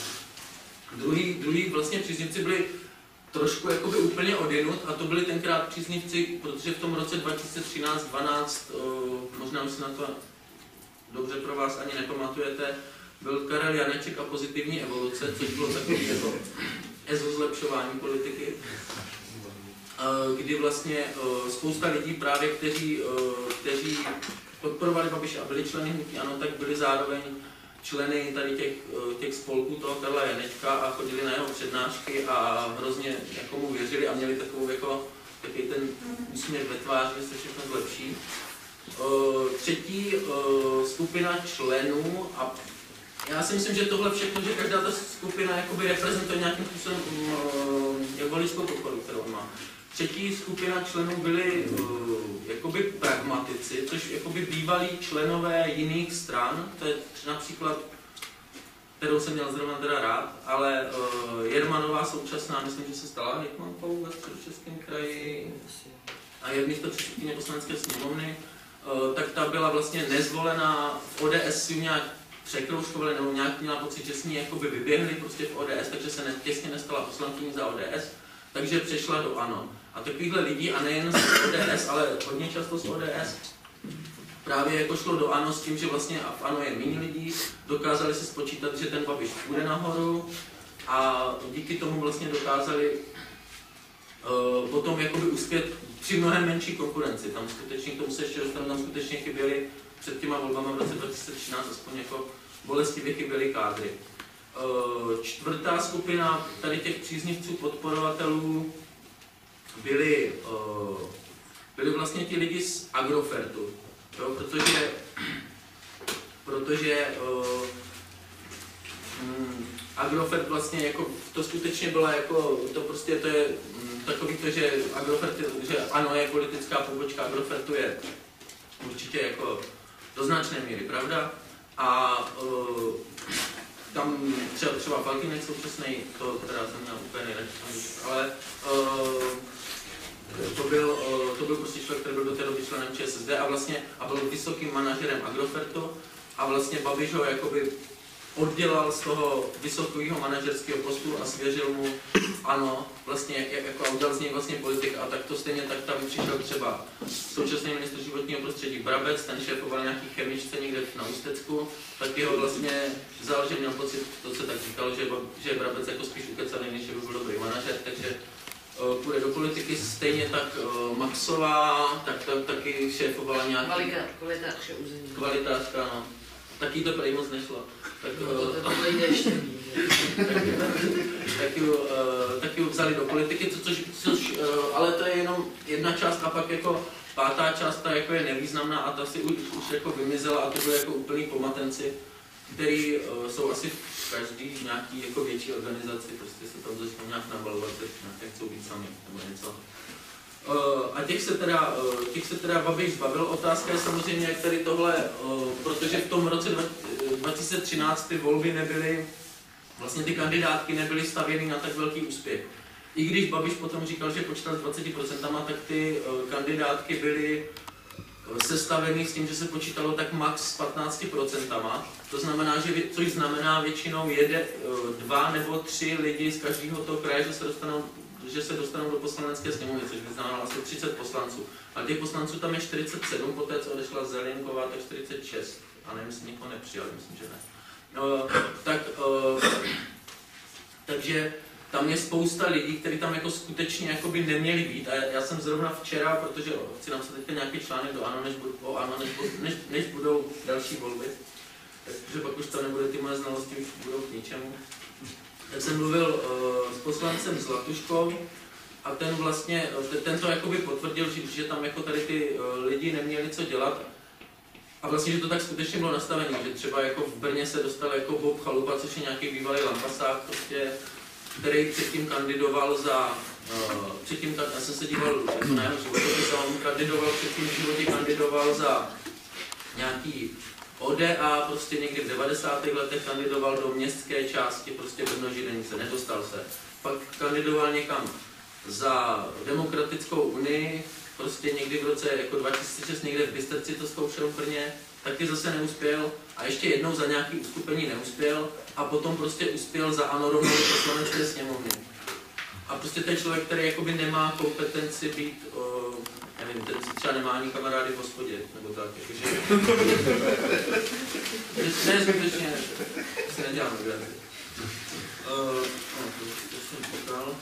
druhý, druhý vlastně příznivci byli trošku jakoby úplně odjenut a to byli tenkrát příznivci, protože v tom roce dva tisíce třináct dvanáct, uh, možná už si na to dobře pro vás ani nepamatujete, byl Karel Janeček a pozitivní evoluce, což bylo takový jako ezo zlepšování politiky, uh, kdy vlastně uh, spousta lidí právě, kteří, uh, kteří podporovali Babiše a byli členy hnutí ANO, tak byli zároveň členy tady těch, těch spolků toho Karla Janečka a chodili na jeho přednášky a hrozně jako mu věřili a měli takovou jako takový ten úsměv ve tváři, že se všechno zlepší. Uh, třetí uh, skupina členů a já si myslím, že tohle všechno, že každá ta skupina jakoby reprezentuje nějakým způsobem uh, voličskou podporu, kterou on má. Třetí skupina členů byli uh, jakoby pragmatici, což jakoby bývalí členové jiných stran, to je například, kterou jsem měl zrovna teda rád, ale uh, Jermanová současná, myslím, že se stala hejtmankou ve Středočeském kraji a je místopředsedkyně poslanecké sněmovny, uh, tak ta byla vlastně nezvolená v O D S, si nějak překroužkovali, nebo nějak měla pocit, že s ní jakoby vyběhli prostě v O D S, takže se ne, těsně nestala poslankyní za O D S, takže přešla do ANO. A takovýchhle lidí, a nejen z O D S, ale hodně často z O D S, právě jako šlo do ANO s tím, že vlastně v ANO je méně lidí, dokázali si spočítat, že ten Babiš půjde nahoru a díky tomu vlastně dokázali uh, potom jakoby uspět při mnohem menší konkurenci. Tam skutečně, k tomu se ještě dostanu, tam skutečně chyběli před těma volbama v roce dva tisíce třináct, aspoň jako bolestivě chyběly kádry. Uh, čtvrtá skupina tady těch příznivců, podporovatelů byli, uh, byli vlastně ti lidi z Agrofertu, jo, protože, protože uh, um, Agrofert vlastně jako, to skutečně byla jako, to prostě to je um, takový to, že Agrofert, že ANO je politická pobočka Agrofertu je určitě jako do značné míry pravda a uh, tam tam třeba, třeba Faltýnek současný, to teda jsem měl úplně nejlepší, ale uh, to, byl, uh, to byl prostě člověk, který byl do té doby členem ČSSD a vlastně a byl vysokým manažerem Agrofertu a vlastně Babiš ho jakoby oddělal z toho vysokého manažerského postu a svěřil mu, ano, vlastně jako a udělal z něj vlastně politik a tak to stejně tak tam přišel třeba současný ministr životního prostředí Brabec, ten šéfoval nějaký chemičce někde na Ústecku, tak jeho vlastně vzal, že měl pocit, to se tak říkalo, že, že je Brabec jako spíš ukecaný, než by byl dobrý manažer, takže uh, půjde do politiky, stejně tak uh, Maxová, tak, tak taky šéfovala nějaký... Kvalitářka území. Kvalitářka, no. Taky to prej moc nešlo. Tak, no, to, to, to jde ještě mít. Taky taky vzali do politiky, co, což, což, uh, ale to je jenom jedna část a pak jako pátá část, ta jako je nevýznamná a ta si už, už jako vymizela a to byly jako úplný pomatenci, který uh, jsou asi v každý nějaký jako větší organizaci, prostě se tam začnou nějak nabalovat, nějak chcou být sami nebo něco. Uh, a těch se, teda, uh, těch se teda Babiš zbavil. Otázka je samozřejmě, jak tady tohle, uh, protože v tom roce dva tisíce třináct ty volby nebyly, vlastně ty kandidátky nebyly stavěny na tak velký úspěch. I když Babiš potom říkal, že počítal s dvaceti procenty, tak ty uh, kandidátky byly uh, sestaveny s tím, že se počítalo tak max s patnácti procenty. To znamená, že, což znamená většinou jede uh, dva nebo tři lidi z každého toho kraje, že se dostanou že se dostanou do poslanecké sněmovny, což by znamenalo asi třicet poslanců. A těch poslanců tam je čtyřicet sedm, poté co odešla Zelienková, tak čtyřicet šest. A nevím, jestli někoho nepřijal, myslím, že ne. No, tak, uh, takže tam je spousta lidí, kteří tam jako skutečně jakoby neměli být. A já jsem zrovna včera, protože chci nám se teďka nějaký článek do ANO, než, budu, o ANO, než, než, než budou další volby, takže pak už to nebude, ty moje znalosti už budou k ničemu. Tak jsem mluvil uh, s poslancem Zlatuškou a ten vlastně, ten to jakoby potvrdil, že, že tam jako tady ty uh, lidi neměli co dělat a vlastně, že to tak skutečně bylo nastavené, že třeba jako v Brně se dostal jako Bob Chalupa, což je nějaký bývalý lampasák, prostě, který předtím kandidoval za, uh, předtím, já jsem se díval jako na jeho životopis a on kandidoval, předtím v životě kandidoval za nějaký O D A, prostě někdy v devadesátých letech kandidoval do městské části, prostě Brno Židenice, nedostal se. Pak kandidoval někam za Demokratickou unii, prostě někdy v roce jako dva tisíce šest někde v Bystrci to zkoušel v Brně, taky zase neuspěl a ještě jednou za nějaký uskupení neuspěl a potom prostě uspěl za ANO rovnou do poslanecké sněmovny. A prostě ten člověk, který jakoby nemá kompetenci být, o, nevím, ten třeba nemá ani kamarády v hospodě, nebo tak, jakože... ne, skutečně, si nedělám legraci. Uh, no, to jsem potkal.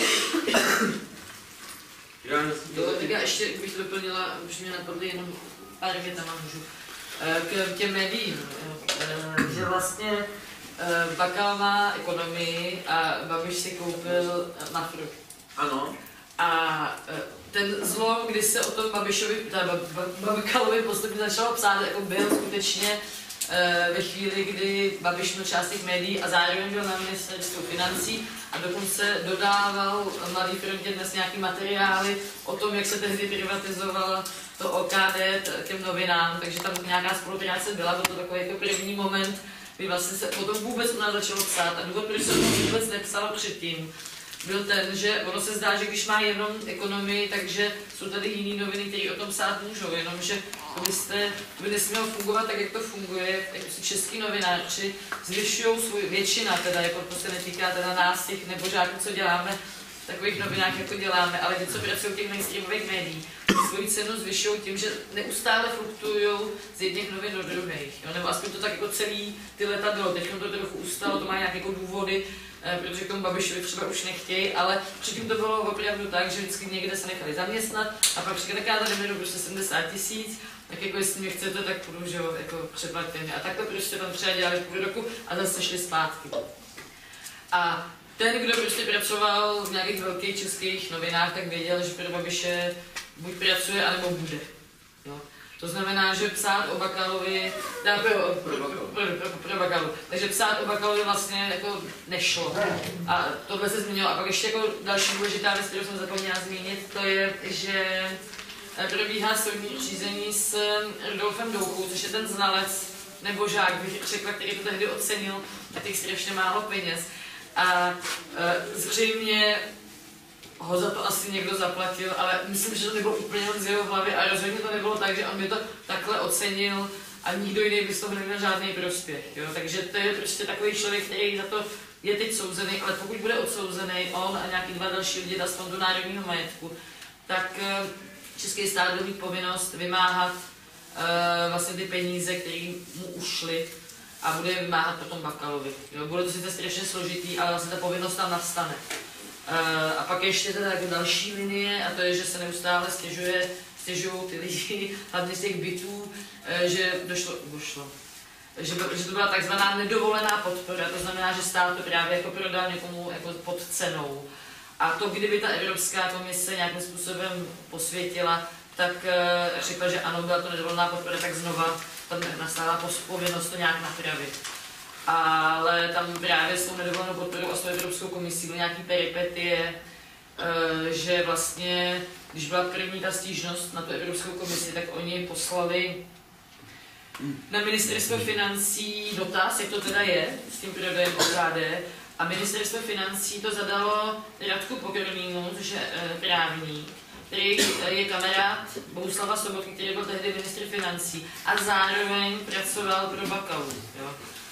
Já ještě bych doplnila, už mě napadly jenom pár větama můžu, k těm médiím, že vlastně Bakala má ekonomii a Babiš si koupil Mafru. Ano. A ten zlom, kdy se o tom Babišovi, Bakalovi postupně začalo psát, jako byl skutečně ve chvíli, kdy Babiš měl část těch médií a zároveň byl na ministerstvu financí a dokonce dodával Mladý frontě dnes nějaký materiály o tom, jak se tehdy privatizovalo to O K D těm novinám, takže tam nějaká spolupráce byla, byl to takový jako první moment, kdy vlastně se o tom vůbec u nás začalo psát a důvod, proč se to vůbec nepsalo předtím, byl ten, že ono se zdá, že když má jenom ekonomii, takže jsou tady jiný noviny, které o tom psát můžou, jenomže byste, by nesmělo fungovat tak, jak to funguje, jak si český novináři zvyšují svůj, většina teda, jako to se netýká teda nás těch nebožáků, co děláme v takových novinách, jako děláme, ale ti, co pracují v těch mainstreamových médií, svoji cenu zvyšují tím, že neustále fluktuují z jedných novin do druhých, jo? Nebo aspoň to tak jako celý ty leta bylo, teď to trochu ustalo, to má nějaké jako důvody, protože k tomu Babišovi třeba už nechtějí, ale předtím to bylo opravdu tak, že vždycky někde se nechali zaměstnat a pak říkali, tak já tady jmenuji prostě sedmdesát tisíc, tak jako jestli mě chcete, tak půjdu, že jo, jako předplaťte mě. A tak to prostě tam třeba dělali půl roku a zase šli zpátky. A ten, kdo prostě pracoval v nějakých velkých českých novinách, tak věděl, že pro Babiše buď pracuje, anebo bude. Jo. To znamená, že psát o Bakalovi, dá, pro, pro, pro, pro, pro, pro Bakalu, takže psát o Bakalovi vlastně jako nešlo. A tohle se změnilo. A pak ještě jako další důležitá věc, kterou jsem zapomněla zmínit, to je, že probíhá soudní řízení s Rudolfem Douchou, což je ten znalec nebožák, bych řekla, který to tehdy ocenil na těch strašně málo peněz. A uh, zřejmě ho za to asi někdo zaplatil, ale myslím, že to nebylo úplně z jeho hlavy a rozhodně to nebylo tak, že on by to takhle ocenil a nikdo jiný by z toho neměl žádný prospěch. Jo? Takže to je prostě takový člověk, který za to je teď souzený, ale pokud bude odsouzený on a nějaký dva další lidi z Fondu národního majetku, tak uh, český stát bude mít povinnost vymáhat uh, vlastně ty peníze, které mu ušly a bude je vymáhat potom Bakalovi. Jo? Bude to sice strašně složitý, ale vlastně ta povinnost tam nastane. Uh, a pak ještě teda jako další linie, a to je, že se neustále stěžuje, stěžují ty lidi, hlavně z těch bytů, uh, že došlo, došlo. Že, že to byla takzvaná nedovolená podpora, to znamená, že stát to právě jako prodal někomu jako pod cenou. A to, kdyby ta Evropská komise nějakým způsobem posvětila, tak uh, řekla, že ano, byla to nedovolená podpora, tak znova tam nastala povinnost to nějak napravit. Ale tam právě s tou nedovolenou podporou a s tou Evropskou komisí byly nějaký peripetie, že vlastně, když byla první ta stížnost na tu Evropskou komisi, tak oni poslali na ministerstvo financí dotaz, jak to teda je s tím prodejem O K D, a ministerstvo financí to zadalo Radku Pokornému, což je právník, který je kamarád Bohuslava Sobotky, který byl tehdy ministr financí a zároveň pracoval pro Bakalu. Jo.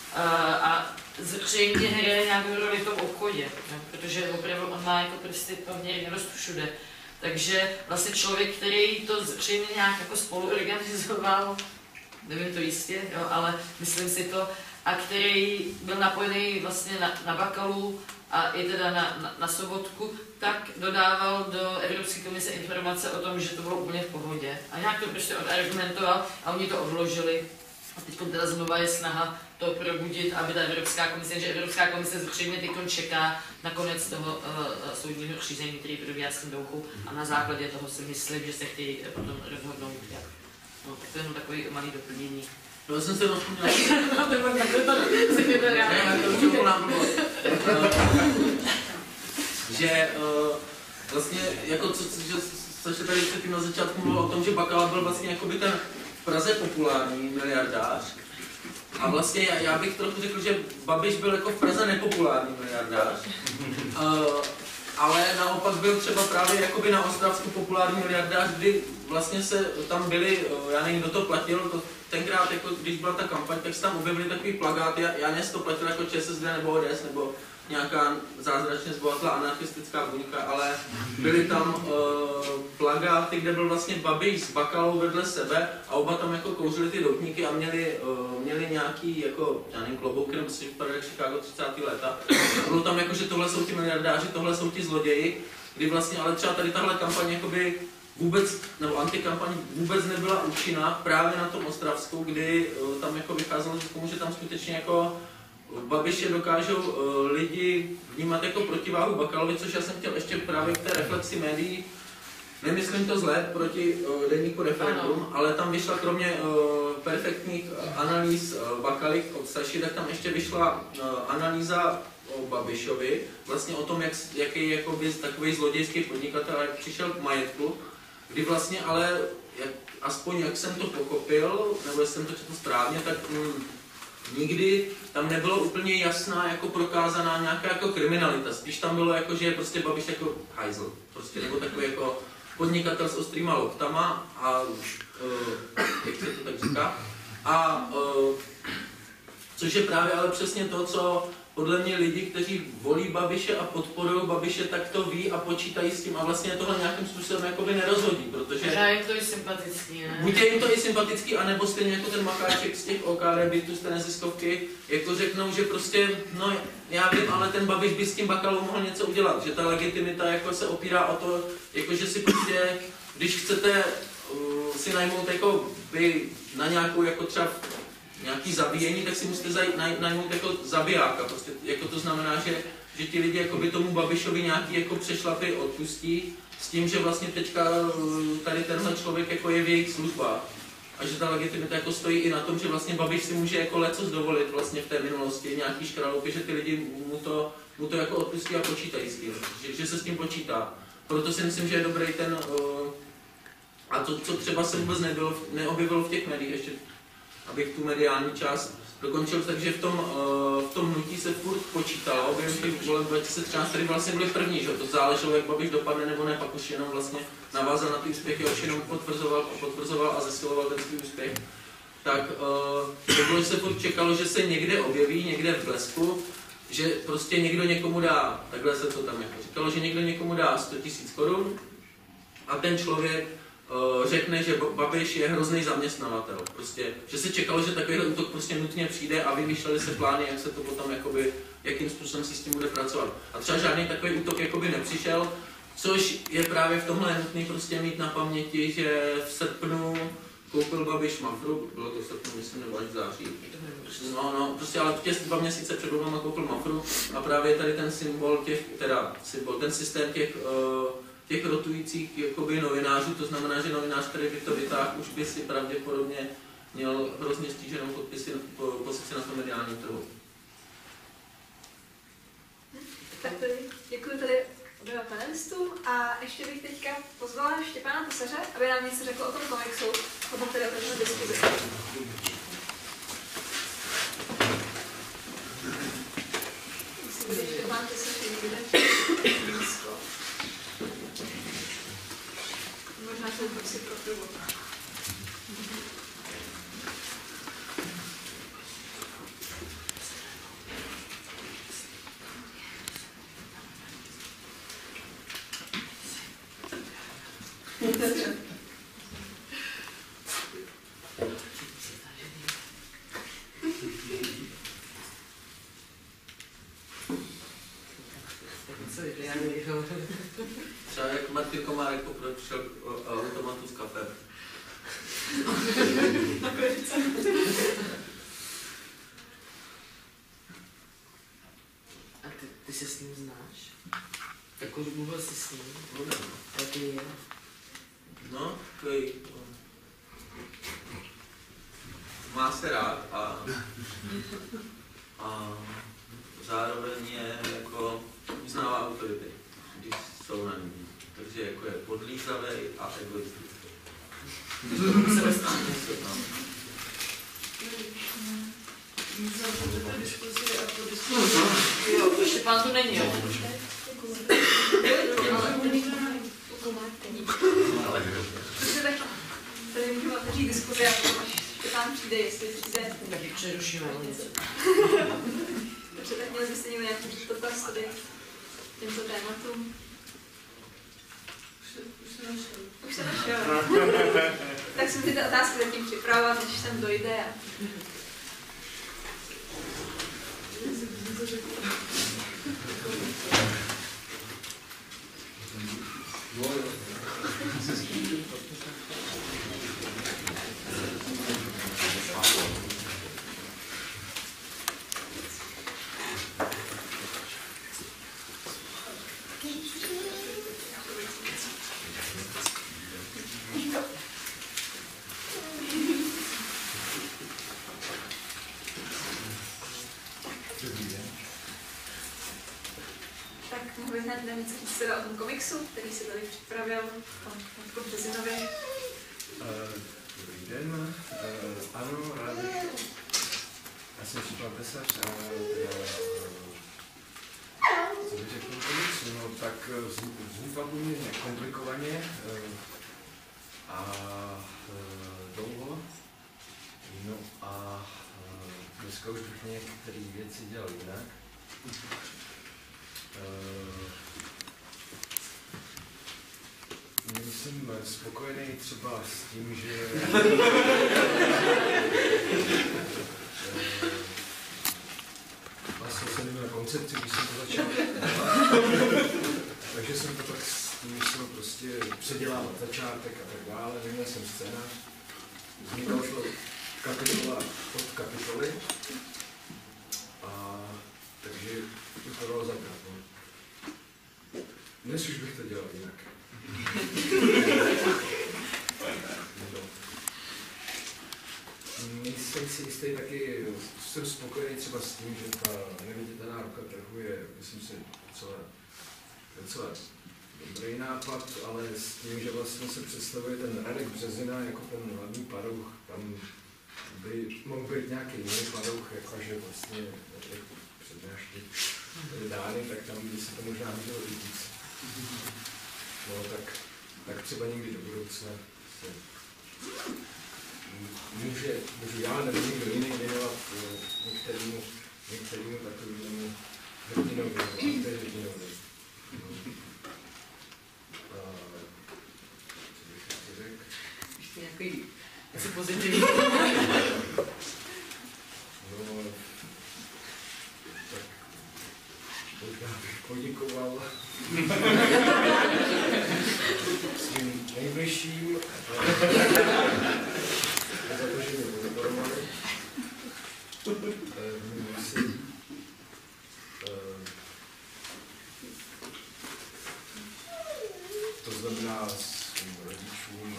A zřejmě hraje nějakou roli v tom obchodě, jo, protože opravdu on má jako prsty poměrně dost všude. Takže vlastně člověk, který to zřejmě nějak jako spoluorganizoval, nevím to jistě, jo, ale myslím si to, a který byl napojený vlastně na, na Bakalu a i teda na, na, na Sobotku, tak dodával do Evropské komise informace o tom, že to bylo úplně v pohodě. A nějak to prostě odargumentoval a oni to odložili. A teď teda znova je snaha to probudit, aby ta Evropská komise, že Evropská komise zřejmě teď čeká na konec toho uh, soudního řízení, který probíhá s tím douchou, a na základě toho si myslím, že se chtějí potom rozhodnout. Jak. No, tak to je jenom takový malý doplnění. No, já jsem se rozpomněl. No, to bylo takhle, to se to reálně. Že uh, vlastně, jako co, co, co se tady předtím na začátku mluvilo o tom, že Bakala byl vlastně jakoby ten v Praze populární miliardář. A vlastně já, já bych trochu řekl, že Babiš byl jako v Praze nepopulární miliardář. Uh, ale naopak byl třeba právě jakoby na Ostravsku populární miliardář, kdy vlastně se tam byli, uh, já nevím, kdo to platil, to tenkrát, jako, když byla ta kampaň, tak se tam objevily takový plagáty, já, já nevím, to platil jako ČSSD nebo O D S, nebo nějaká zázračně zbohatlá anarchistická buňka, ale byly tam uh, plagáty, kde byl vlastně Babiš s Bakalou vedle sebe a oba tam jako kouřili ty doutníky a měli, uh, měli nějaký, jako, já nevím, klobouky, nebo si vypadali jak Chicago třicátá léta. Bylo tam jako, že tohle jsou ti miliardáři, tohle jsou ti zloději, kdy vlastně, ale třeba tady tahle kampaň jakoby vůbec, nebo antikampaň vůbec nebyla účinná právě na tom Ostravsku, kdy uh, tam jako vycházelo z tomu, že tam skutečně jako Babiše dokážou uh, lidi vnímat jako protiváhu Bakalovi, což já jsem chtěl ještě právě k té reflexi médií. Nemyslím to zle proti uh, deníku Referendum, ale tam vyšla kromě uh, perfektních uh, analýz uh, Bakaly od Saši, tak tam ještě vyšla uh, analýza o Babišovi, vlastně o tom, jak, jaký je takový zlodějský podnikatel, jak přišel k majetku, kdy vlastně ale, jak, aspoň jak jsem to pochopil, nebo jsem to četl správně, tak mm, nikdy tam nebylo úplně jasná, jako prokázaná nějaká jako kriminalita. Spíš tam bylo jako, že je prostě Babiš jako hajzl, prostě, nebo takový jako podnikatel s ostrýma loktama a, uh, jak se to tak říká, a uh, což je právě ale přesně to, co podle mě lidi, kteří volí Babiše a podporují Babiše, tak to ví a počítají s tím a vlastně tohle nějakým způsobem jakoby nerozhodí, protože... Možná jim to i sympatický, ne? Buď je jim to i sympatický, anebo stejně jako ten Macháček z těch O K D bytů, z té neziskovky, jako řeknou, že prostě, no já vím, ale ten Babiš by s tím Bakalou mohl něco udělat, že ta legitimita jako se opírá o to, jako že si prostě, když chcete uh, si najmout jako by na nějakou jako třeba nějaký zabíjení, tak si musíte zaj, naj, najmout jako zabijáka, prostě, jako to znamená, že, že ti lidi jako by tomu Babišovi nějaký jako přešlapy odpustí s tím, že vlastně teďka tady tenhle člověk jako je v jejich službách a že ta legitimita jako stojí i na tom, že vlastně Babiš si může jako lecos dovolit vlastně v té minulosti, nějaký škraloupy, že ty lidi mu to, mu to jako odpustí a počítají s tím, že, že se s tím počítá. Proto si myslím, že je dobrý ten, uh, a to, co třeba se vůbec nebylo, neobjevilo v těch médiích ještě, abych tu mediální část dokončil, takže v tom, uh, v tom hnutí se furt počítalo, během těch voleb dva tisíce třináct, tady vlastně byli první, že? To záleželo, jak Babiš dopadne nebo ne, pak už jenom vlastně navázal na ty úspěchy, už jenom potvrzoval, potvrzoval a zesiloval ten svůj úspěch. Tak uh, to bylo, že se furt čekalo, že se někde objeví, někde v blesku, že prostě někdo někomu dá, takhle se to tam jako říkalo, že někdo někomu dá sto tisíc korun a ten člověk uh, řekne, že Babiš je hrozný zaměstnavatel. Prostě, že se čekalo, že takovýhle útok prostě nutně přijde a vymýšleli se plány, jak se to potom jakoby, jakým způsobem si s tím bude pracovat. A třeba žádný takový útok jakoby nepřišel, což je právě v tomhle nutný prostě mít na paměti, že v srpnu koupil Babiš Mafru, bylo to v srpnu, myslím, nebo až v září. No, no, prostě ale těch dva měsíce před volbama koupil Mafru a právě tady ten symbol těch, teda symbol, ten systém těch, uh, těch rotujících jakoby novinářů, to znamená, že novinář, který by to vytáhl, už by si pravděpodobně měl hrozně stíženou podpisy, po, pozici na tom mediálním trhu. Tak tady děkuji tady oběma panelistům a ještě bych teďka pozvala Štěpána Tesaře, aby nám něco řekl o tom komiksu, potom tedy otevřeme diskuzi. Jestli bude Štěpán Tesař někde blízko. Možná se to si profilu. Třeba jak Martin Komárek poprvé přišel k automatu s kafem. A ty, ty se s ním znáš? Jako mluvil jsi s ním? Jaký je? No, takový... Má se rád a, a zároveň je jako uznává autority, když jsou na ní. Takže jako je podlízavý a egoistický. No. Jo, to Štěpán to není, jo? Tady můžeme otevřít diskuzi, až Štěpán přijde, jestli přijde. Taky přerušíme o něco. Dobře, tak měli byste někdo nějaký dotaz tady těmto tématům? Už se našel. Už se našel. Tak jsem ty otázky zatím připravovat, než sem dojde. A... Tak mohu hned něco říct teda o tom komiksu, který se tady připravil pan Petko Březinovi. Uh, dobrý den, uh, ano, rád bych. Já jsem Štěpán Tesař a teda, uh, co bych řekl o komiksu, no tak vznikla poměrně komplikovaně uh, a uh, dlouho, no a uh, dneska už bych některé věci dělal jinak. Uh, Nejsem spokojený třeba s tím, že vlastně jsem neměl koncepci, když jsem to začal. Takže jsem to tak s tím musel prostě předělávat začátek a tak dále. Neměl jsem scénář. Vznikal šlo kapitola od kapitoly. A takže vypadalo zakrát. Dnes už bych to dělal jinak. Nejsem si jistý taky, jsem spokojený třeba s tím, že ta neviditelná ruka trhu je, myslím si, docela, docela dobrý nápad, ale s tím, že vlastně se představuje ten Radek Březina jako ten hlavní paroch, tam by mohl být nějaký jiný padouch, jakože vlastně jak přednášky byly dány, tak tam by se to možná vidělo i víc. No tak, tak třeba někdy do budoucna se může, můžu já nebo někdo jiný věnovat některému, některému takovému hrdinovi nebo antihrdinovi. No. A co bych ještě řekl? Ještě nějaký asi pozitivní. No, tak možná bych poděkoval svým nejbližším za to, že mě podporovali. To znamená svým rodičům.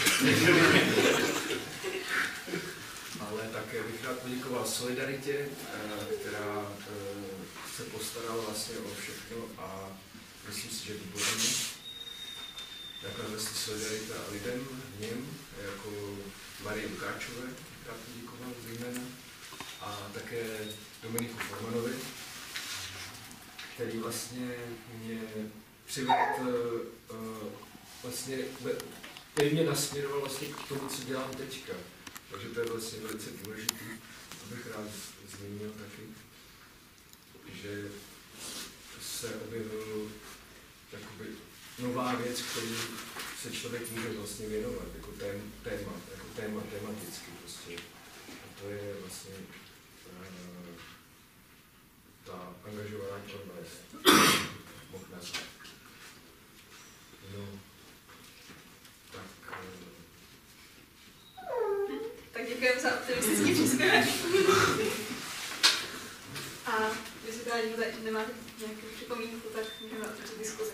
Ale také bych rád poděkoval Solidaritě, která se postarala vlastně o všechno a myslím si, že výborně. Takhle vlastně Solidarita a lidem v něm, jako Marii Lukáčové, rád poděkoval zejména, a také Dominiku Formanovi, který vlastně mě přivedl, vlastně, který mě nasměroval vlastně k tomu, co dělám teďka. Takže to je vlastně velice důležitý, to bych rád zmínil taky, že se objevil jakoby nová věc, kterou se člověk může vlastně věnovat, jako tém, téma, jako téma, tematicky prostě. A to je vlastně uh, ta angažovaná činnost. Možná. No, tak... Uh, Tak děkujeme za optimistický příspěvek. A jestli teda někdo nemáte nějakou připomínku, tak můžeme otevřít diskuzi.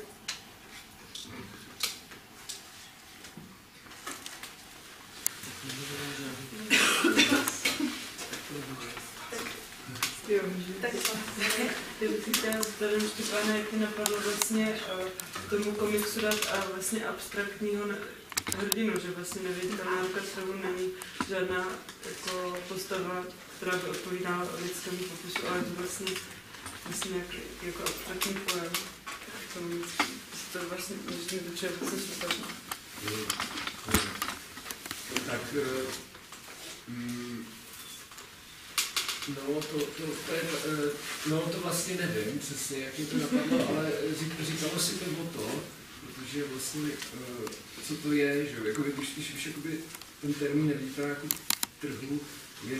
Jo, tak já bych chtěla zdravím Štěpána, jak tě napadlo vlastně k tomu komiksu dát a vlastně abstraktního hrdinu, že vlastně neviditelná ruka stavu není žádná jako postava, která by odpovídala lidskému popisu, ale to vlastně, vlastně jak, jako abstraktní pojem. To vlastně můžeme dočet vlastně super. Tak, mm, no, to, to, to, je, no, to vlastně nevím přesně, jak mi to napadlo, ale říkalo si to o to, protože vlastně, co to je, že jo, jako když, když už jakoby ten termín nevítá jako trhu, je,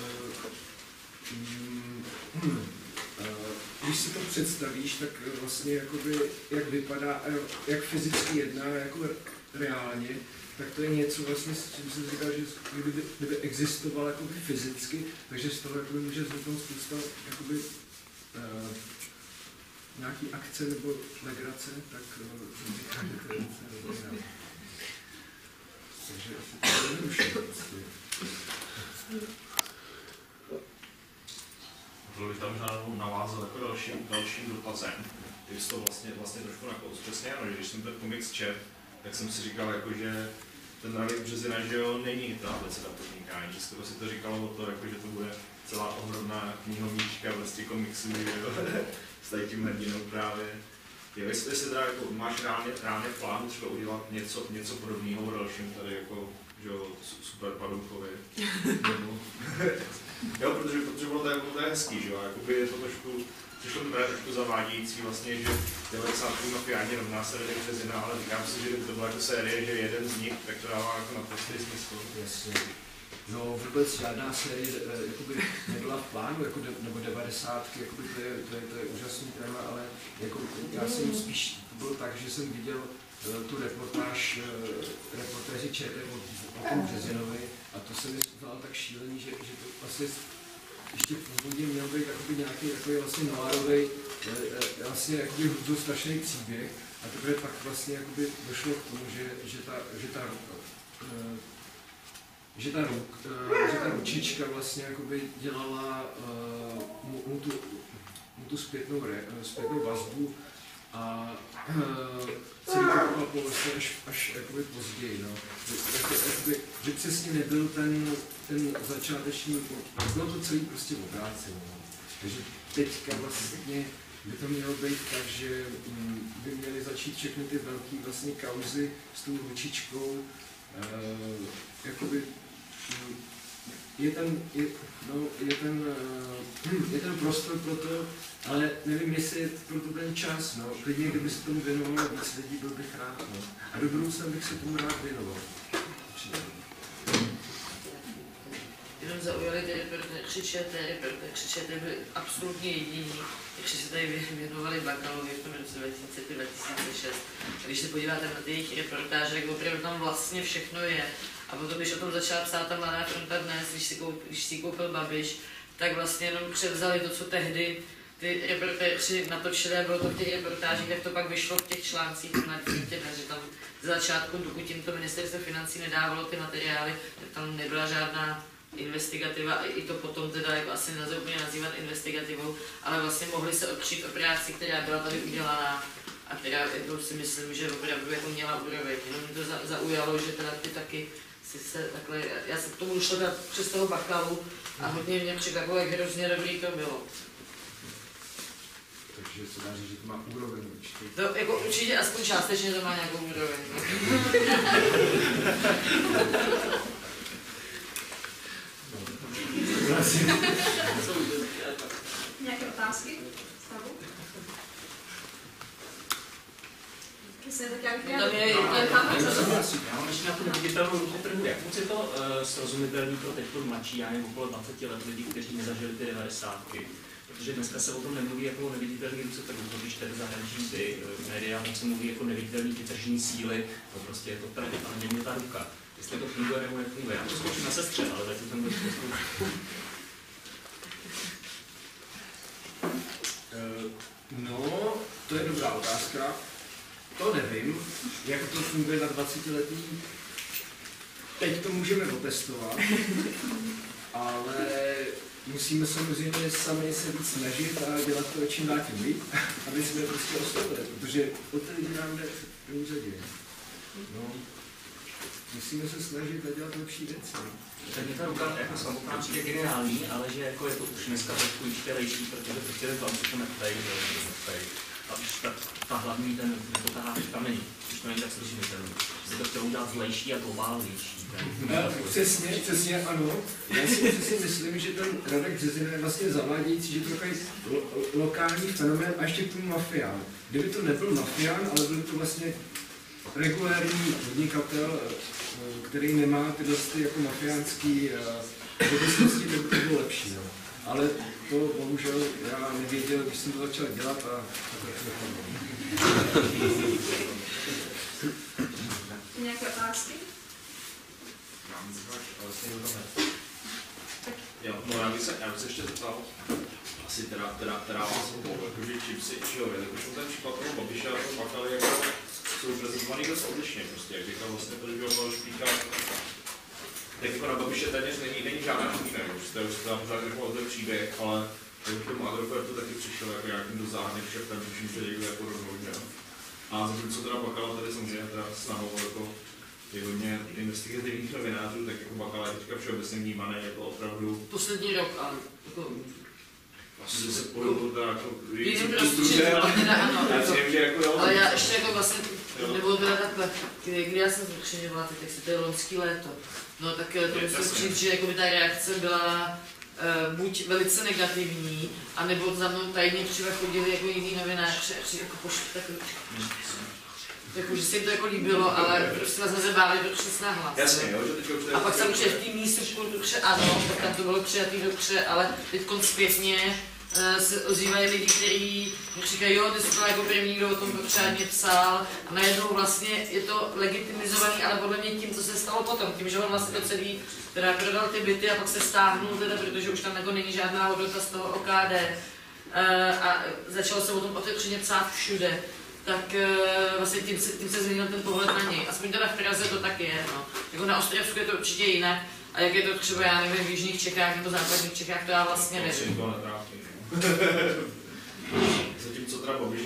mm, uh, když si to představíš, tak vlastně jakoby, jak vypadá, jak fyzicky jedná, jako reálně, tak to je něco vlastně, s čím jsem říkal, že kdyby, kdyby existoval jakoby fyzicky, takže z toho jakoby může vzniknout spousta jakoby, uh, nějaký akce nebo legrace, tak jsem říkal, že to je docela dobrý nápad. Takže asi to je jednodušší vlastně. To bych tam možná navázal jako dalším, dalším dotazem, když to vlastně, vlastně trošku nakonec přesně ano, že když jsem ten komiks čet, tak jsem si říkal, jako, že ten Radek Březina, že jo, není ta abeceda podnikání, že skoro si to říkalo o to, jako, že to bude celá ohromná knihovnička vlastně komiksů, že jo, s tady tím hrdinou právě. Jo, jestli si teda jako máš reálně, reálně plán třeba udělat něco, něco podobného v dalším tady jako, že jo, super padouchově. Jo, protože, protože bylo to, bylo to je hezký, že jo, jakoby je to trošku, přišlo to trošku zavádějící vlastně, že devadesátý mafiáni rovná se Radek Březina, ale říkám si, že to byla jako série, že jeden z nich, tak to dává jako naprostý smysl. Jasně. No vůbec žádná série jakoby nebyla v plánu, jako de, nebo devadesátky, jakoby to je, to je, to je úžasný téma, ale jako, já jsem spíš, to bylo tak, že jsem viděl uh, tu reportáž, uh, reportéři ČT o, o tom Březinovi a to se mi zdalo tak šílený, že, že to vlastně ještě původně měl být jakoby nějaký takový vlastně noárovej, vlastně jakoby hrůzostrašný příběh a teprve pak vlastně jakoby došlo k tomu, že, že ta, že ta uh, že ta, ruk, uh, že ta ručička vlastně jakoby dělala uh, mu, mu, tu, mu tu zpětnou, re, zpětnou vazbu a uh, celý to popal vlastně až, až jakoby později, no. Jako, jakoby, že přesně nebyl ten, ten začáteční, bylo to celý prostě obráceně, no. Takže teďka vlastně by to mělo být tak, že by měly začít všechny ty velké vlastně kauzy s tou ručičkou, uh, jakoby je ten, je, no, je, ten, uh, je ten prostor pro to, ale nevím, jestli je pro to ten čas, no. Klidně, kdyby se tomu věnovalo víc lidí, byl bych rád, no. A do budoucna bych se tomu rád věnoval. Jenom zaujali ty reportéři ČT, reportéři ČT byli absolutně jediní, kteří se tady věnovali Bakalovi v tom roce dva tisíce pět dva tisíce šest. A když se podíváte na ty jejich reportáže, jak opravdu tam vlastně všechno je. A potom, když o tom začala psát ta Mladá fronta dnes, když si, koup, když si koupil Babiš, tak vlastně jenom převzali to, co tehdy ty reportéři natočili a bylo to v těch reportážích, tak to pak vyšlo v těch článcích na těch, že tam z začátku, dokud jim to ministerstvo financí nedávalo ty materiály, tak tam nebyla žádná investigativa, a i to potom teda jako asi nelze úplně nazývat investigativou, ale vlastně mohli se opřít o práci, která byla tady udělaná a která jako si myslím, že opravdu jako měla úroveň. Jenom mě to zaujalo, že teda ty taky si se takhle, já jsem k tomu došla přes toho Bakalu a hodně mě překvapilo, jak hrozně dobrý to bylo. Takže se dá říct, že to má úroveň určitě. To jako určitě aspoň částečně to má nějakou úroveň. Nějaké otázky? Stavu? Já mám ještě na tu neviditelnou ruku trhu. Jak moc je to uh, srozumitelný pro teď mladší, já nevím, okolo dvacet let lidí, kteří nezažili ty devadesátky? Protože dneska se o tom nemluví jako o neviditelný ruce trhu, když tady zahraniční ty uh, média moc se mluví jako neviditelný ty tržní síly, no prostě je to trh, ale není ta ruka. Jestli to funguje nebo nefunguje. Já to zkouším na sestře, ale tak to tam to zkouším. No, to je dobrá otázka. To nevím, jak to funguje na dvacetiletí. Teď to můžeme otestovat, ale musíme samozřejmě sami se víc snažit a dělat to čím dál tím líp, aby jsme prostě oslovili, protože o ty lidi nám jde v první řadě. No, musíme se snažit a dělat lepší věci. Tak mě ta ruka jako samotná přijde geniální, ale že jako je to už dneska trošku vyštělejší, protože prostě ten vám se to neptej, že jo, neptej. A už ta, ta hlavní ten potaháč kamení, už to není tak slyšitelný. Že to chtěl udělat zlejší a globálnější. Přesně, přesně ano. Já si přesně myslím, že ten Radek Březina je vlastně zavádějící, že to je takový lo, lokální fenomén a ještě k tomu mafián. Kdyby to nebyl mafián, ale byl to vlastně regulární podnikatel, který nemá tyhle jako mafiánský souvislosti, tak by to bylo lepší. No. Ale to bohužel já nevěděl, když jsem to začal dělat a tak to Nějaké otázky? Jo, no já bych se, já bych se ještě zeptal, asi teda, teda, teda vás o toho, jakože čipsy, či jo, jakože ten případ toho Babiše a toho Bakaly, jako jsou prezentovaný dost odlišně, prostě, jak říkal vlastně to, že ho špíka, tak jako na Babiše téměř není, není žádná špíka, prostě už tam pořád jako ten příběh, ale k tomu Agrofertu taky přišel jako nějakým dozáhným šeptem, tuším, že někdo jako rozhodně. A zatímco teda Bakala tady samozřejmě teda snahou jako je hodně investigativních novinářů, tak jako Bakala je teďka všeobecně vnímaný jako opravdu... Poslední rok, ale jako... Vlastně se pohybu tak jako... Jiným prostředí, ale teda ano. Já si vím, že jako jo... Ale já ještě jako vlastně, nebo teda takhle, kdy, kdy já jsem zrušeňovala ty texty, to je loňský léto. No tak to musím říct, že jako by ta reakce byla uh, buď velice negativní, anebo za mnou tajně třeba chodili jako jiný novináři, jako pošli takový... Jako, že se jim to jako líbilo, ale prostě vás nezabáli do přes nahlas. Jasně, jo, že teďka už... A pak samozřejmě v té místě dobře, ano, tak tam to bylo přijatý dobře, ale teď zpětně uh, se ozývají lidi, kteří říkají, jo, ty jsi byl jako první, kdo o tom pořádně psal a najednou vlastně je to legitimizovaný, ale podle mě tím, co se stalo potom, tím, že on vlastně to celý teda prodal ty byty a pak se stáhnul, teda, protože už tam jako není žádná hodnota z toho O K D uh, a začalo se o tom otevřeně psát všude. Tak uh, vlastně tím se, tím se změnil ten pohled na něj. Aspoň teda v Praze to tak je, no. Jako na Ostravsku je to určitě jinak. A jak je to třeba, já nevím, v jižních Čechách nebo západních Čechách, to já vlastně nevím. Zatímco teda Babiš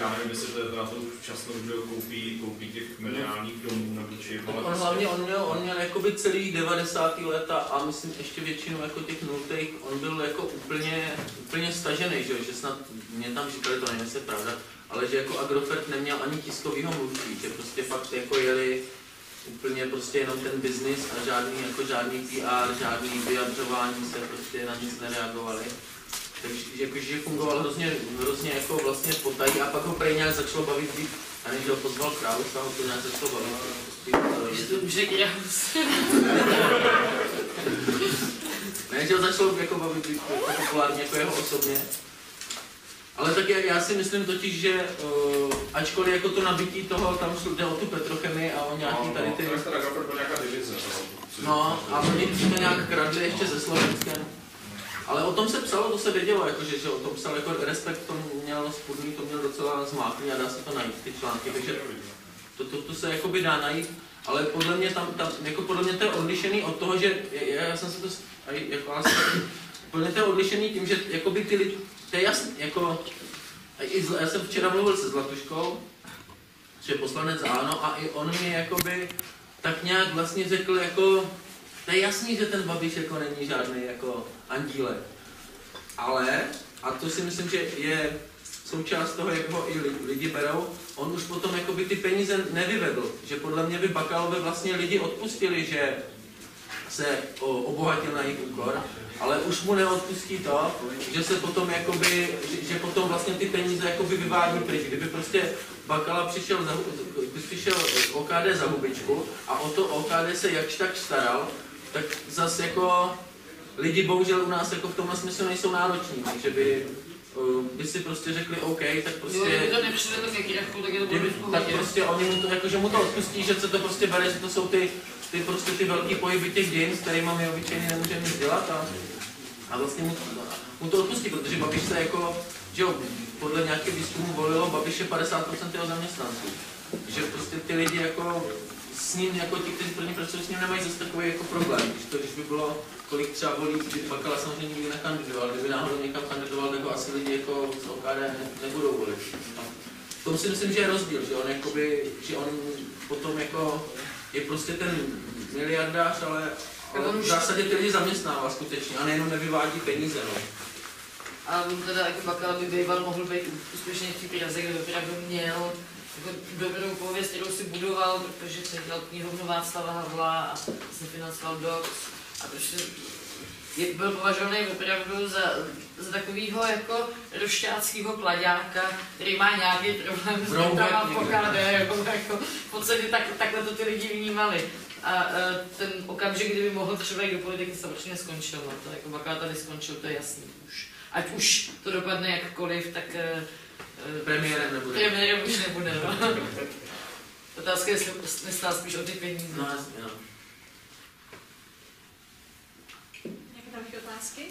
já nevím, jestli to je na to včasnou, že koupí, koupí těch mediálních domů nebo či... Tak on hlavně, on měl, on měl jakoby celý devadesátá léta a myslím ještě většinu jako těch nultých, on byl jako úplně, úplně stažený, že, že snad mě tam říkali, to nevím, jestli je pravda, ale že jako Agrofert neměl ani tiskovýho mluvčí, že prostě fakt jako jeli úplně prostě jenom ten biznis a žádný, jako žádný P R, žádný vyjadřování se prostě na nic nereagovali. Takže jakože fungoval hrozně, hrozně jako vlastně potají a pak ho prej nějak začalo bavit být, a než ho pozval Kraus a ho to nějak začalo bavit. Že to už je Kraus. Ne, že ho začalo jako bavit být populárně jako jeho osobně. Ale tak já, já si myslím totiž, že uh, ačkoliv jako to nabití toho, tam šlo jde o tu petrochemii a o nějaký tady ty... No, tak to byl nějaká divize. No, a oni to nějak kradli ještě ze Slovenskem. Ale o tom se psalo, to se vědělo, jakože, že o tom psal, jako Respekt to měl spodný, to měl docela zmáklý a dá se to najít, ty články, takže to, to, to se jakoby dá najít, ale podle mě tam, tam jako podle mě to je odlišený od toho, že já, já jsem se to, jako, ale podle mě to je odlišený tím, že jakoby ty lidi, to je jasný, jako, já jsem včera mluvil se Zlatuškou, že poslanec ANO, a i on mi jakoby tak nějak vlastně řekl, jako, to je jasný, že ten Babiš jako není žádný jako andílek. Ale, a to si myslím, že je součást toho, jak ho i lidi berou, on už potom jakoby ty peníze nevyvedl. Že podle mě by Bakalovi vlastně lidi odpustili, že se obohatil na jejich úkor, ale už mu neodpustí to, že se potom jakoby, že, že potom vlastně ty peníze jakoby vyvádí pryč. Kdyby prostě Bakala přišel, za, přišel O K D za hubičku a o to O K D se jakž tak staral, tak zase jako lidi bohužel u nás jako v tomhle smyslu nejsou nároční, takže by, uh, by si prostě řekli OK, tak prostě... Jo, kdyby to nepřijde tak jak Iraku, tak je to kdyby, tak prostě oni mu to, jako, že mu to odpustí, že se to prostě bere, že to jsou ty, ty prostě ty velký pohyby těch dějin, s kterými my obyčejně nemůžeme nic dělat a, a vlastně mu, mu to odpustí, protože Babiš se jako, že jo, podle nějakých výzkumů volilo Babiše padesát procent jeho zaměstnanců. Že prostě ty lidi jako s ním, jako ti, kteří pro ně pracují, s ním nemají zase takový jako problém. Když to, když by bylo, kolik třeba volí, když Bakala samozřejmě nikdy nekandidoval, kdyby náhodou někam kandidoval, tak ho asi lidi jako z O K D ne, nebudou volit. A v tom si myslím, že je rozdíl, že on jakoby, že on potom jako je prostě ten miliardář, ale, ale v zásadě ty lidi zaměstnává skutečně a nejenom nevyvádí peníze. No. A on teda jako Bakala by býval mohl být úspěšně v té Praze, kde opravdu měl jako dobrou pověst, kterou si budoval, protože se dělal knihovnu Václava Havla a se financoval Docs a prostě je, byl považovaný opravdu za, za takového jako rošťáckého plaďáka, který má nějaký problém s bytama v O K D, jako, jako, v podstatě tak, takhle to ty lidi vnímali. A, a ten okamžik, kdyby mohl třeba jít do politiky, se určitě neskončil, no to jako Bakala tady skončil, to je jasný už. Ať už to dopadne jakkoliv, tak premiérem nebude. Premiérem už nebude, no. Otázka je, jestli nestál spíš o ty peníze. No jasně, no. Nějaké další otázky?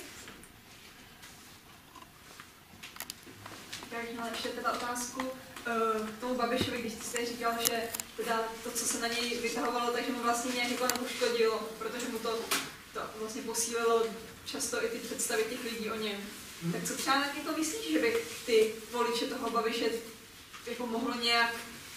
Já bych měla ještě teda otázku uh, k tomu Babišovi, když jste říkal, že teda to, co se na něj vytahovalo, takže mu vlastně nějak jako neuškodilo, protože mu to, to vlastně posílilo často i ty představy těch lidí o něm. Hmm. Tak co třeba tak jako myslíš, že by ty voliče toho Babiše jako mohlo nějak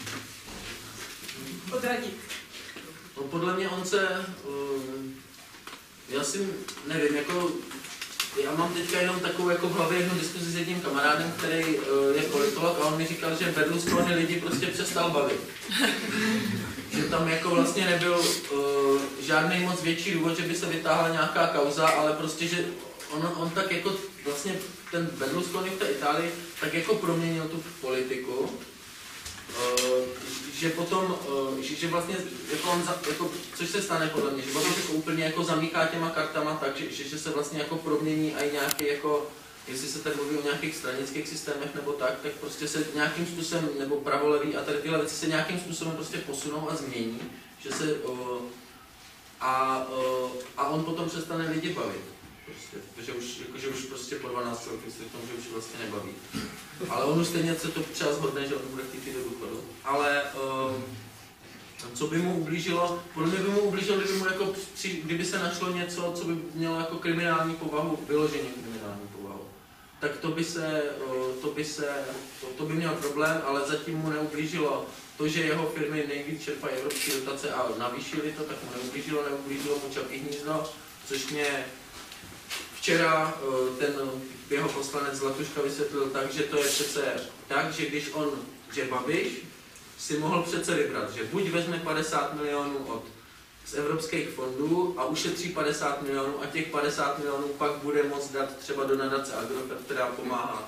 odradit? No podle mě on se, uh, já si nevím, jako já mám teďka jenom takovou jako v hlavě jednu diskuzi s jedním kamarádem, který uh, je politolog a on mi říkal, že Berlusconi lidi prostě přestal bavit. Že tam jako vlastně nebyl uh, žádný moc větší důvod, že by se vytáhla nějaká kauza, ale prostě, že on, on tak jako vlastně ten Berlusconi v té Itálii tak jako proměnil tu politiku, uh, že potom, uh, že, že vlastně, jako on za, jako, což se stane podle mě, že potom jako úplně jako zamíchá těma kartama tak, že, že, že se vlastně jako promění i nějaký jako, jestli se tady mluví o nějakých stranických systémech nebo tak, tak prostě se nějakým způsobem, nebo pravolevý a tady tyhle věci se nějakým způsobem prostě posunou a změní, že se, uh, a, uh, a on potom přestane lidi bavit. Prostě, protože už, jakože už prostě po dvanácti roky se k tomu, že už vlastně nebaví. Ale on už stejně se to třeba zhodne, že on bude chtít do důchodu. Ale uh, co by mu ublížilo? Podle mě by mu ublížilo, kdyby, mu jako při, kdyby se našlo něco, co by mělo jako kriminální povahu, vyloženě kriminální povahu. tak to by se, to by se, to, to by měl problém, ale zatím mu neublížilo to, že jeho firmy nejvíc čerpají evropské dotace a navýšili to, tak mu neublížilo, neublížilo mu Čapí hnízdo, což mě včera ten jeho poslanec Zlatuška vysvětlil tak, že to je přece tak, že když on, že Babiš si mohl přece vybrat, že buď vezme padesát milionů od z evropských fondů a ušetří padesát milionů a těch padesát milionů pak bude moct dát třeba do nadace Agrofert, která pomáhá.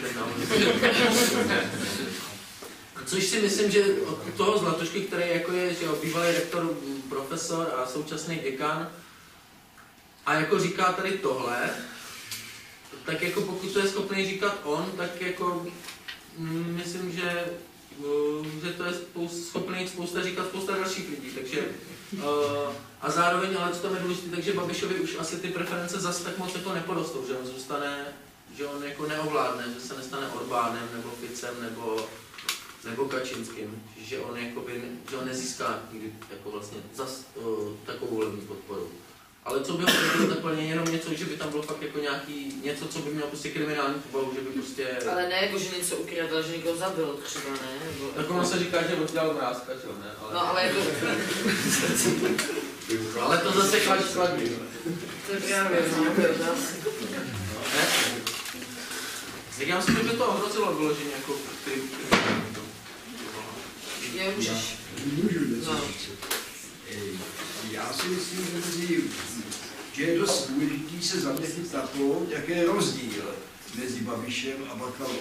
Což si myslím, že od toho Zlatušky, který jako je že bývalý rektor, profesor a současný děkan, a jako říká tady tohle, tak jako pokud to je schopný říkat on, tak jako mm, myslím, že, uh, že to je spousta, schopný spousta říkat spousta dalších lidí, takže uh, a zároveň, ale co tam je důležité, takže Babišovi už asi ty preference zas tak moc jako neporostou, že on zůstane, že on jako neovládne, že se nestane Orbánem nebo Ficem nebo nebo Kačinským, že on jakoby, že on nezíská nikdy jako vlastně zas uh, takovou volební podporu. Ale co by ho nebylo takhle jenom něco, že by tam bylo fakt jako nějaký, něco, co by mělo prostě kriminální povahu, že by prostě... Ale ne jako, že něco ukradl, že někoho zabil třeba, ne? Nebo... Tak ono se říká, že rozdělal mrázka, čo, ne? Ale... No ale jako... ale to zase klač skladí. To je právě, no, to je zase. Ne? Tak já myslím, že by to ohrozilo vyloženě jako ty... Je, můžeš. Můžu něco. Já si myslím, že, mezi, že je dost důležitý se zaměřit na to, jaký je rozdíl mezi Babišem a Bakalou.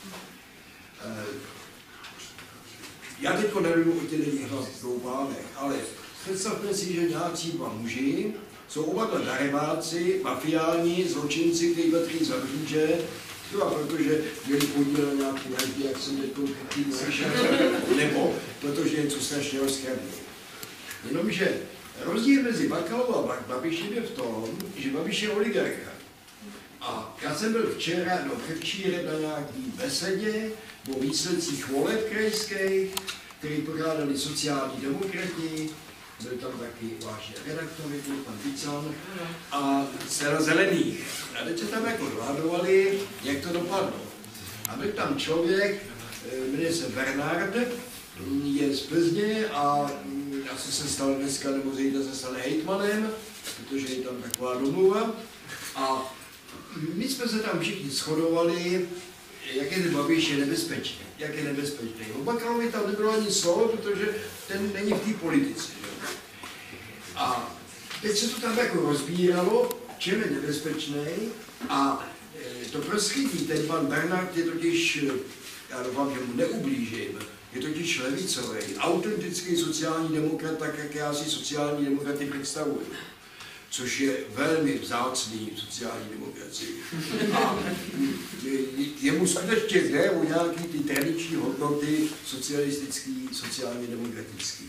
Já teď nevím o těch dvou pánech, ale představte si, že nějací dva muži jsou oba dva darebáci, mafiální, zločinci, kteří letří za růže, třeba protože měli podíl na nějaký vraždě, jak jsem teď konkrétně našel, nebo protože něco strašného skradli. Jenomže rozdíl mezi Bakalou a Babišem je v tom, že Babiš je oligarcha. A já jsem byl včera, no předčírem na nějaký besedě o výsledcích voleb krajských, který pořádali sociální demokrati, byl tam taky vážně redaktor, byl pan Pican, a Strana zelených. A teď se tam jako dohadovali, jak to dopadlo. A byl tam člověk, jmenuje se Bernard, je z Plzně a asi se stal dneska, nebo zítra se stane hejtmanem, protože je tam taková domluva. A my jsme se tam všichni shodovali, jak je ten Babiš je nebezpečný, jak je nebezpečný. O Bakalovi tam nebylo ani slovo, protože ten není v té politice. Že? A teď se to tam jako rozbíralo, čem je nebezpečný, a to prostředí, ten pan Bernard je totiž, já doufám, že mu neublížím, je totiž levicový, autentický sociální demokrat, tak jak já si sociální demokraty představuji. Což je velmi vzácný v sociální demokracii. A jemu skutečně jde o nějaké ty tradiční hodnoty socialistický, sociálně demokratický.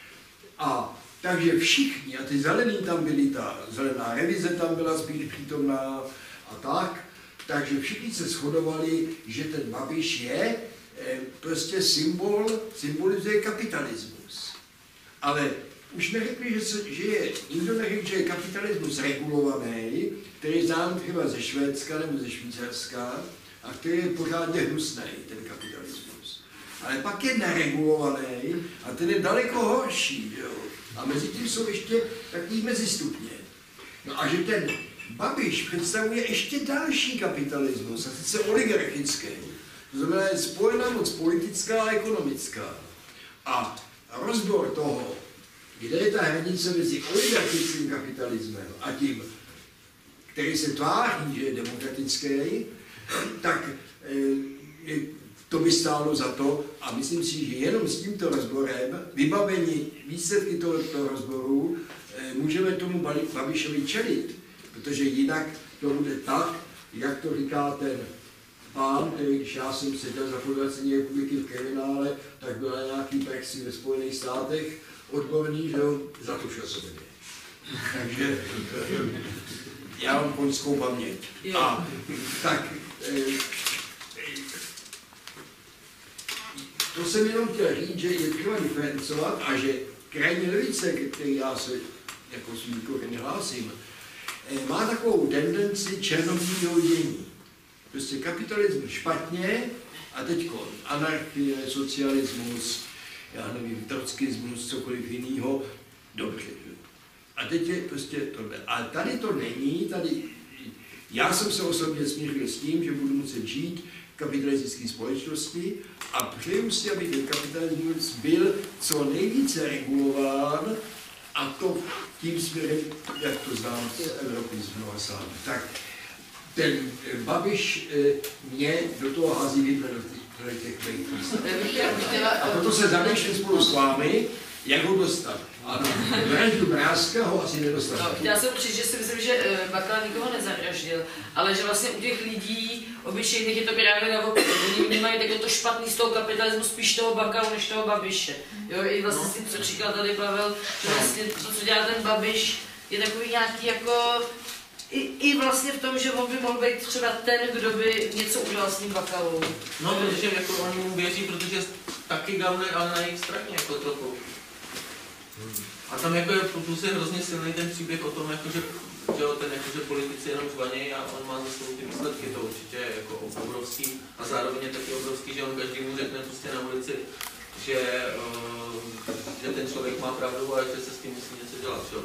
A takže všichni, a ty zelení tam byli, ta zelená revize tam byla spíš přítomná a tak, takže všichni se shodovali, že ten Babiš je prostě symbol, symbolizuje kapitalismus. Ale už neřekli, že, se, že je, nikdo neřekl, že je kapitalismus regulovaný, který znám třeba ze Švédska nebo ze Švýcarska, a který je pořádně hnusný, ten kapitalismus. Ale pak je neregulovaný a ten je daleko horší, jo? A mezi tím jsou ještě takový mezistupně. No a že ten Babiš představuje ještě další kapitalismus, a sice oligarchický. To znamená, je spojená moc politická a ekonomická. A rozbor toho, kde je ta hranice mezi oligarchickým kapitalismem a tím, který se tváří, že je demokratický, tak e, to by stálo za to, a myslím si, že jenom s tímto rozborem, vybavení výsledky tohoto rozboru, e, můžeme tomu Babišovi čelit, protože jinak to bude tak, jak to říká ten pán, který, když já jsem seděl za Federační republiky v kriminále, tak byl na nějaký praxi ve Spojených státech odborný, že jo, zatušil se mě. Takže já mám koňskou paměť. A tak to jsem jenom chtěl říct, že je třeba diferencovat a že krajní levice, ke který já se jako svým kořen hlásím, má takovou tendenci černobílého dění. prostě kapitalismus špatně a teď anarchie, socialismus, já nevím, trockismus, cokoliv jiného, dobře. A teď je prostě tohle. A tady to není, tady, já jsem se osobně smířil s tím, že budu muset žít v kapitalistické společnosti a přeju si, aby ten kapitalismus byl co nejvíce regulován a to tím směrem, jak to znám z Evropy, z mnoha států. Tak ten Babiš mě do toho hází vidle do těch mých. A proto se zamýšlím spolu s vámi, jak ho dostat. Ano, vraždu Mrázka ho asi nedostane. No, chtěla jsem určitě, že si myslím, že Bakala nikoho nezavraždil, ale že vlastně u těch lidí obyčejných je to právě naopak. Oni vnímají jako to špatný z toho kapitalismu, spíš toho Bakalu, než toho Babiše. Jo, i vlastně s tím, co říkal tady Pavel, že vlastně to, co dělá ten Babiš, je takový nějaký jako... I, I vlastně v tom, že on by mohl být třeba ten, kdo by něco udělal s tím Bakalou. No, protože jako oni mu věří, protože taky gavnej, ale na jejich straně jako trochu. A tam jako je, plus je hrozně silný ten příběh o tom, jako, že, že ten jako, že politici jenom žvanějí a on má za sebou ty výsledky, to určitě je jako obrovský a zároveň je taky obrovský, že on každému řekne prostě na ulici, že, uh, že ten člověk má pravdu a že se s tím musí něco dělat, že jo,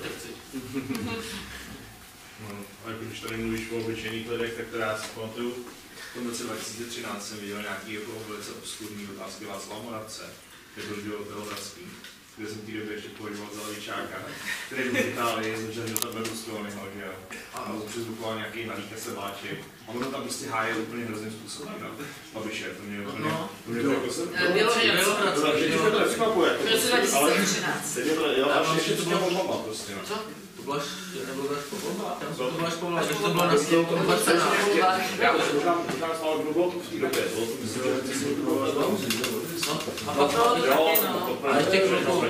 No, a když tady mluvíš o obyčejných lidech, tak teda já si pamatuju, v roce dva tisíce třináct jsem viděl nějaký jako velice obskurní otázky Václava Moravce, jako žil Belohradský, kde jsem v té době ještě považoval za levičáka, který byl v Itálii, začal žil tam Berlusconiho, že jo, a přizvukoval nějaký nalíka sebáček. A ono tam prostě hájil úplně hrozným způsobem, no. Babiše, to mě úplně, to mě to jako se... Bělohradský. Takže to nepřekvapuje. V roce dva tisíce třináct. Teď je to, jo, a ještě to bylo volba prostě, no. Co? To byla nebylo až po volbách, to byla až po volbách, to bylo na stěhu, to bylo Já už možná stále kdo bylo v té době, bylo to myslím, že ty jsi bylo a pak no. a ještě chvilku,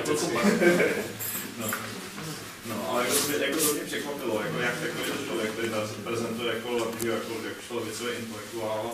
no, ale jako, mě, jako to mě překvapilo, jako jak takový člověk, který prezentuje jako, jako, jako levicový intelektuál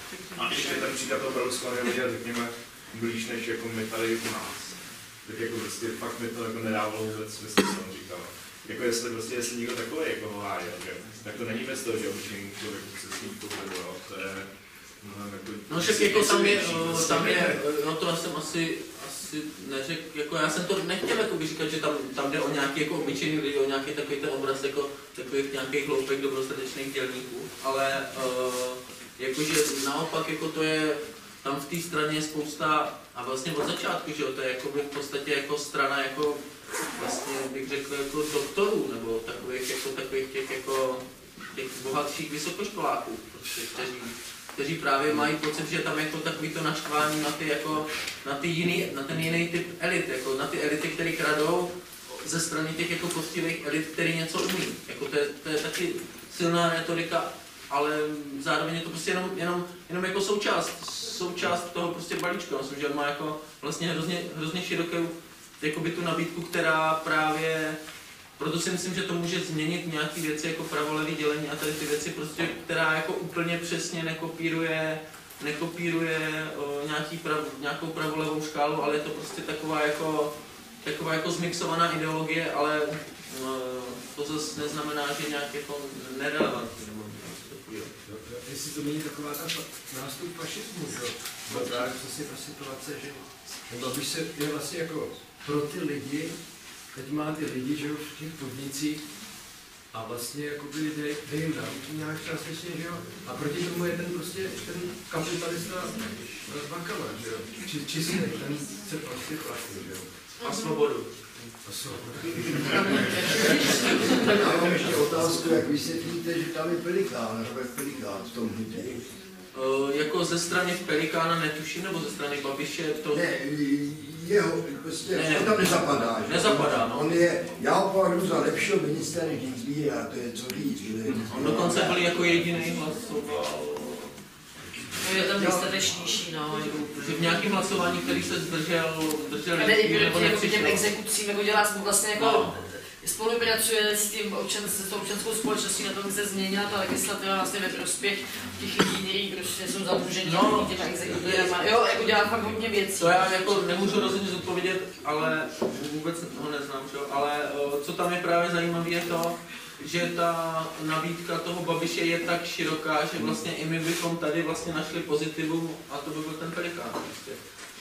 a ještě ten příklad toho Berlusconi je, řekněme, blíž než jako my tady u nás. Tak jako prostě fakt mi to jako nedávalo vůbec smysl, co on říkal. Jako jestli prostě, jestli někdo takový jako ho hájil, tak to není bez toho, že obyčejný člověk se s ním pohledu, jo, to je mnohem jako... No však jako tam je, tam je, no to jsem asi, asi neřekl, jako já jsem to nechtěl jako říkat, že tam, tam jde o nějaký jako obyčejný lidi, o nějaký takový ten obraz jako takových nějakých hloupých dobrostatečných dělníků, ale uh, jakože naopak jako to je, tam v té straně je spousta, a vlastně od začátku, že jo, to je jako v podstatě jako strana jako vlastně bych řekl jako doktorů, nebo takových jako takových těch jako těch bohatších vysokoškoláků, prostě, kteří, kteří právě mají pocit, že tam jako takový to naštvání na ty jako na ty jiný, na ten jiný typ elit, jako na ty elity, které kradou ze strany těch jako poctivých elit, který něco umí. Jako to je, to je taky silná retorika, ale zároveň je to prostě jenom, jenom, jenom jako součást, součást toho prostě balíčku. Myslím, že on má jako vlastně hrozně, hrozně širokou jakoby tu nabídku, která právě, proto si myslím, že to může změnit nějaké věci jako pravolevý dělení a tady ty věci prostě, která jako úplně přesně nekopíruje, nekopíruje o, nějaký prav, nějakou pravolevou škálu, ale je to prostě taková jako, taková jako zmixovaná ideologie, ale o, to zase neznamená, že nějak jako nerelevantní nebo něco takového. Jestli to není taková ta nástup fašismu, jo? No právě přesně ta situace, že Babiš se je vlastně jako pro ty lidi, teď má ty lidi, že jo, v těch podnicích a vlastně jakoby dej, dej jim dávky nějak částečně, že jo, a proti tomu je ten prostě ten kapitalista Bakala, že jo, Či, čistý, ten se prostě platí, že jo. A svobodu. A svobodu. Já mám ještě otázku, jak vysvětlíte, že tam je Pelikán, Robert Pelikán v tom hnutí. Uh, jako ze strany Pelikána netuším, nebo ze strany Babiše to... Ne, jeho, prostě, ne, on tam nezapadá. Že? Nezapadá, no. On je, já ho považuji za lepšího ministra než Dinsby a to je co říct. Že? On dokonce byl jako jediný hlasoval. No je tam nejstatečnější, no. Že v nějakém hlasování, který se zdržel, zdržel Jde i nebo proti těm nepřišel. exekucím, jako dělá vlastně jako... No. Spolupracuje s tím občan, s tou občanskou společností, na tom se změnila ta legislativa vlastně ve prospěch těch lidí, kteří prostě jsou zadlužení no, těma exekutorama. Jo, jako dělá fakt hodně věcí. To já jako nemůžu rozhodně zodpovědět, ale vůbec ho neznám, čo? Ale o, co tam je právě zajímavé je to, že ta nabídka toho Babiše je tak široká, že vlastně i my bychom tady vlastně našli pozitivum a to by byl ten Pelikán. Prostě.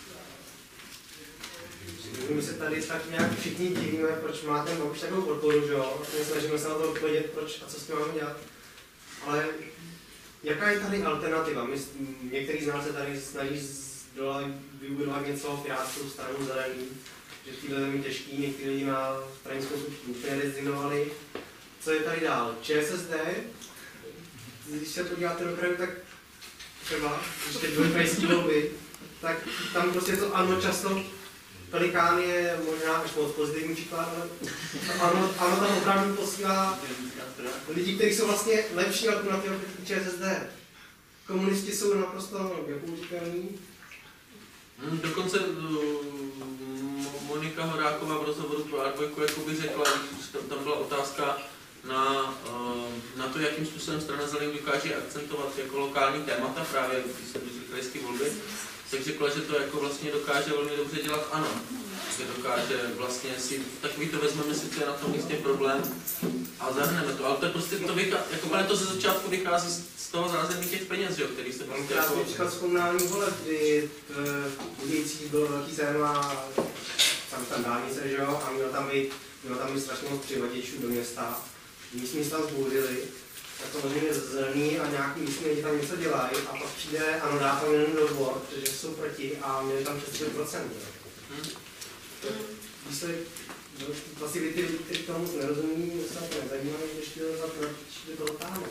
My se tady tak nějak všichni divíme, proč má ten Babiš takovou podporu, že jo? My snažíme se na to odpovědět, proč a co s tím máme dělat. Ale jaká je tady alternativa? My, některý z nás se tady snaží vybudovat něco pirátskou stranu zelený, že v téhle zemi těžký, někteří lidi na stranickou součku úplně rezignovali. Co je tady dál? ČSSD, když se podíváte do kraju, tak třeba, když teď byly krajský volby, tak tam prostě to ano často, Pelikán je možná až moc pozitivní příklad, ale ano, ano tam opravdu posílá lidi, kteří jsou vlastně lepší alternativa k ČSSD. Komunisti jsou naprosto nepoužitelní. Hmm, dokonce uh, Monika Horáková v rozhovoru pro á dvě jakoby řekla, že tam byla otázka na, uh, na to, jakým způsobem strana Zelených dokáže akcentovat jako lokální témata, právě když se blíží krajské volby, tak řekla, že to jako vlastně dokáže velmi dobře dělat ano. Že dokáže vlastně si, takový to vezmeme si, co je na tom místě problém a zahrneme to. Ale to je prostě to vychází, jako to ze začátku vychází z toho zázemí těch peněz, že jo, který se prostě Já jako... jsem příklad z komunální voleb, kdy v Budějcích bylo velký téma, tam tam dálnice, že jo, a měl tam být, měl tam být strašně moc přivaděčů do města. Místní města zbouřili, tak to možná je zelený a nějaký místní lidi tam něco dělají a pak přijde, ano, dá tam jenom dobor, protože jsou proti a měli tam přes tři procenta. Hmm. Když se vlastně ty lidi, kteří tomu moc nerozumí, se na to nezajímají, když to dotáhnou.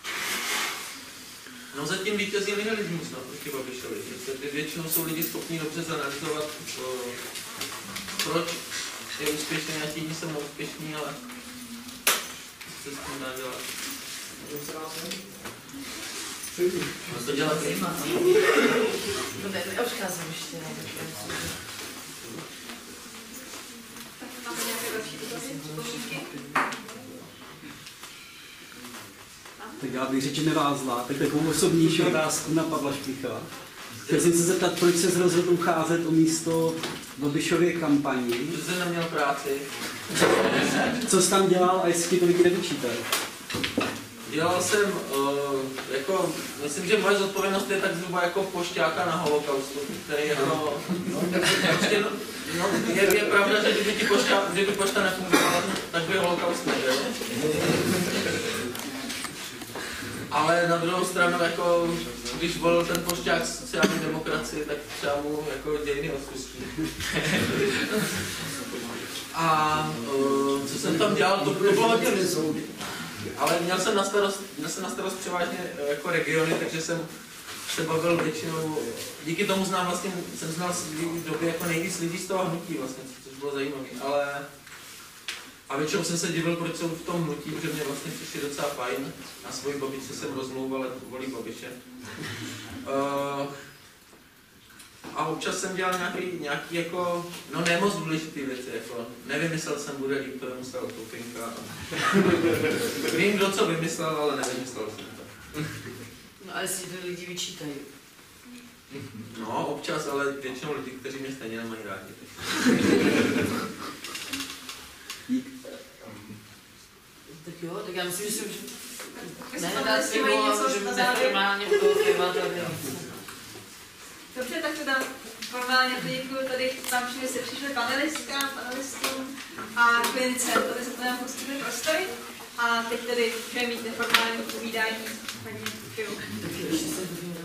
No zatím vítězí nihilismus na proti Babišovi. Většinou jsou lidi schopni dobře zanalizovat, proč je úspěšný a ti jsou neúspěšní, ale co se s tím dá dělat? No to dělat zajímá. To neodcházím ještě. Tak máme nějaké další dotazy, připomínky? Tak já bych řekl, že nevázla, tak takovou osobnější otázku na Pavla Špichala. Chtěl jsem se zeptat, proč se rozhodl ucházet o místo Babišově kampani. Protože jsem neměl práci. Co jsi tam dělal a jestli ti to lidi nevyčítají? Dělal jsem, uh, jako, myslím, že moje zodpovědnost je tak zhruba jako pošťáka na holokaustu, který jako, prostě, no, no, je, je pravda, že kdyby, ti pošta, kdyby pošta nefungovala, tak by holokaust nebyl. Ale na druhou stranu, jako, když volil ten pošťák sociální demokracii, tak třeba mu jako dějiny odpustí. A uh, co jsem tam dělal, to bylo hodně nezvoudí. Ale měl jsem na starost, měl jsem na starost převážně jako regiony, takže jsem se bavil většinou, díky tomu znám vlastně, jsem znal v době jako nejvíc lidí z toho hnutí vlastně, což bylo zajímavé, ale a většinou jsem se divil, proč jsou v tom hnutí, protože mě vlastně přišli docela fajn a svoji babičce jsem rozmlouval, ale volí Babiše. Uh, a občas jsem dělal nějaký, nějaký jako, no ne moc důležitý věci, jako nevymyslel jsem, bude líp, to vymyslel Topinka. Vím, kdo co vymyslel, ale nevymyslel jsem to. No ale si to lidi vyčítají. No, občas, ale většinou lidi, kteří mě stejně nemají rádi. Tak jo, tak já myslím, že jsem... Ne, dát si ho, že bude formálně u toho téma tady. Dobře, tak teda formálně to děkuji, tady tam všude se přišli panelistka, panelistům a klinice, tady se to nám poskytli prostory. A teď tedy můžeme mít neformální povídání s paní Fiu.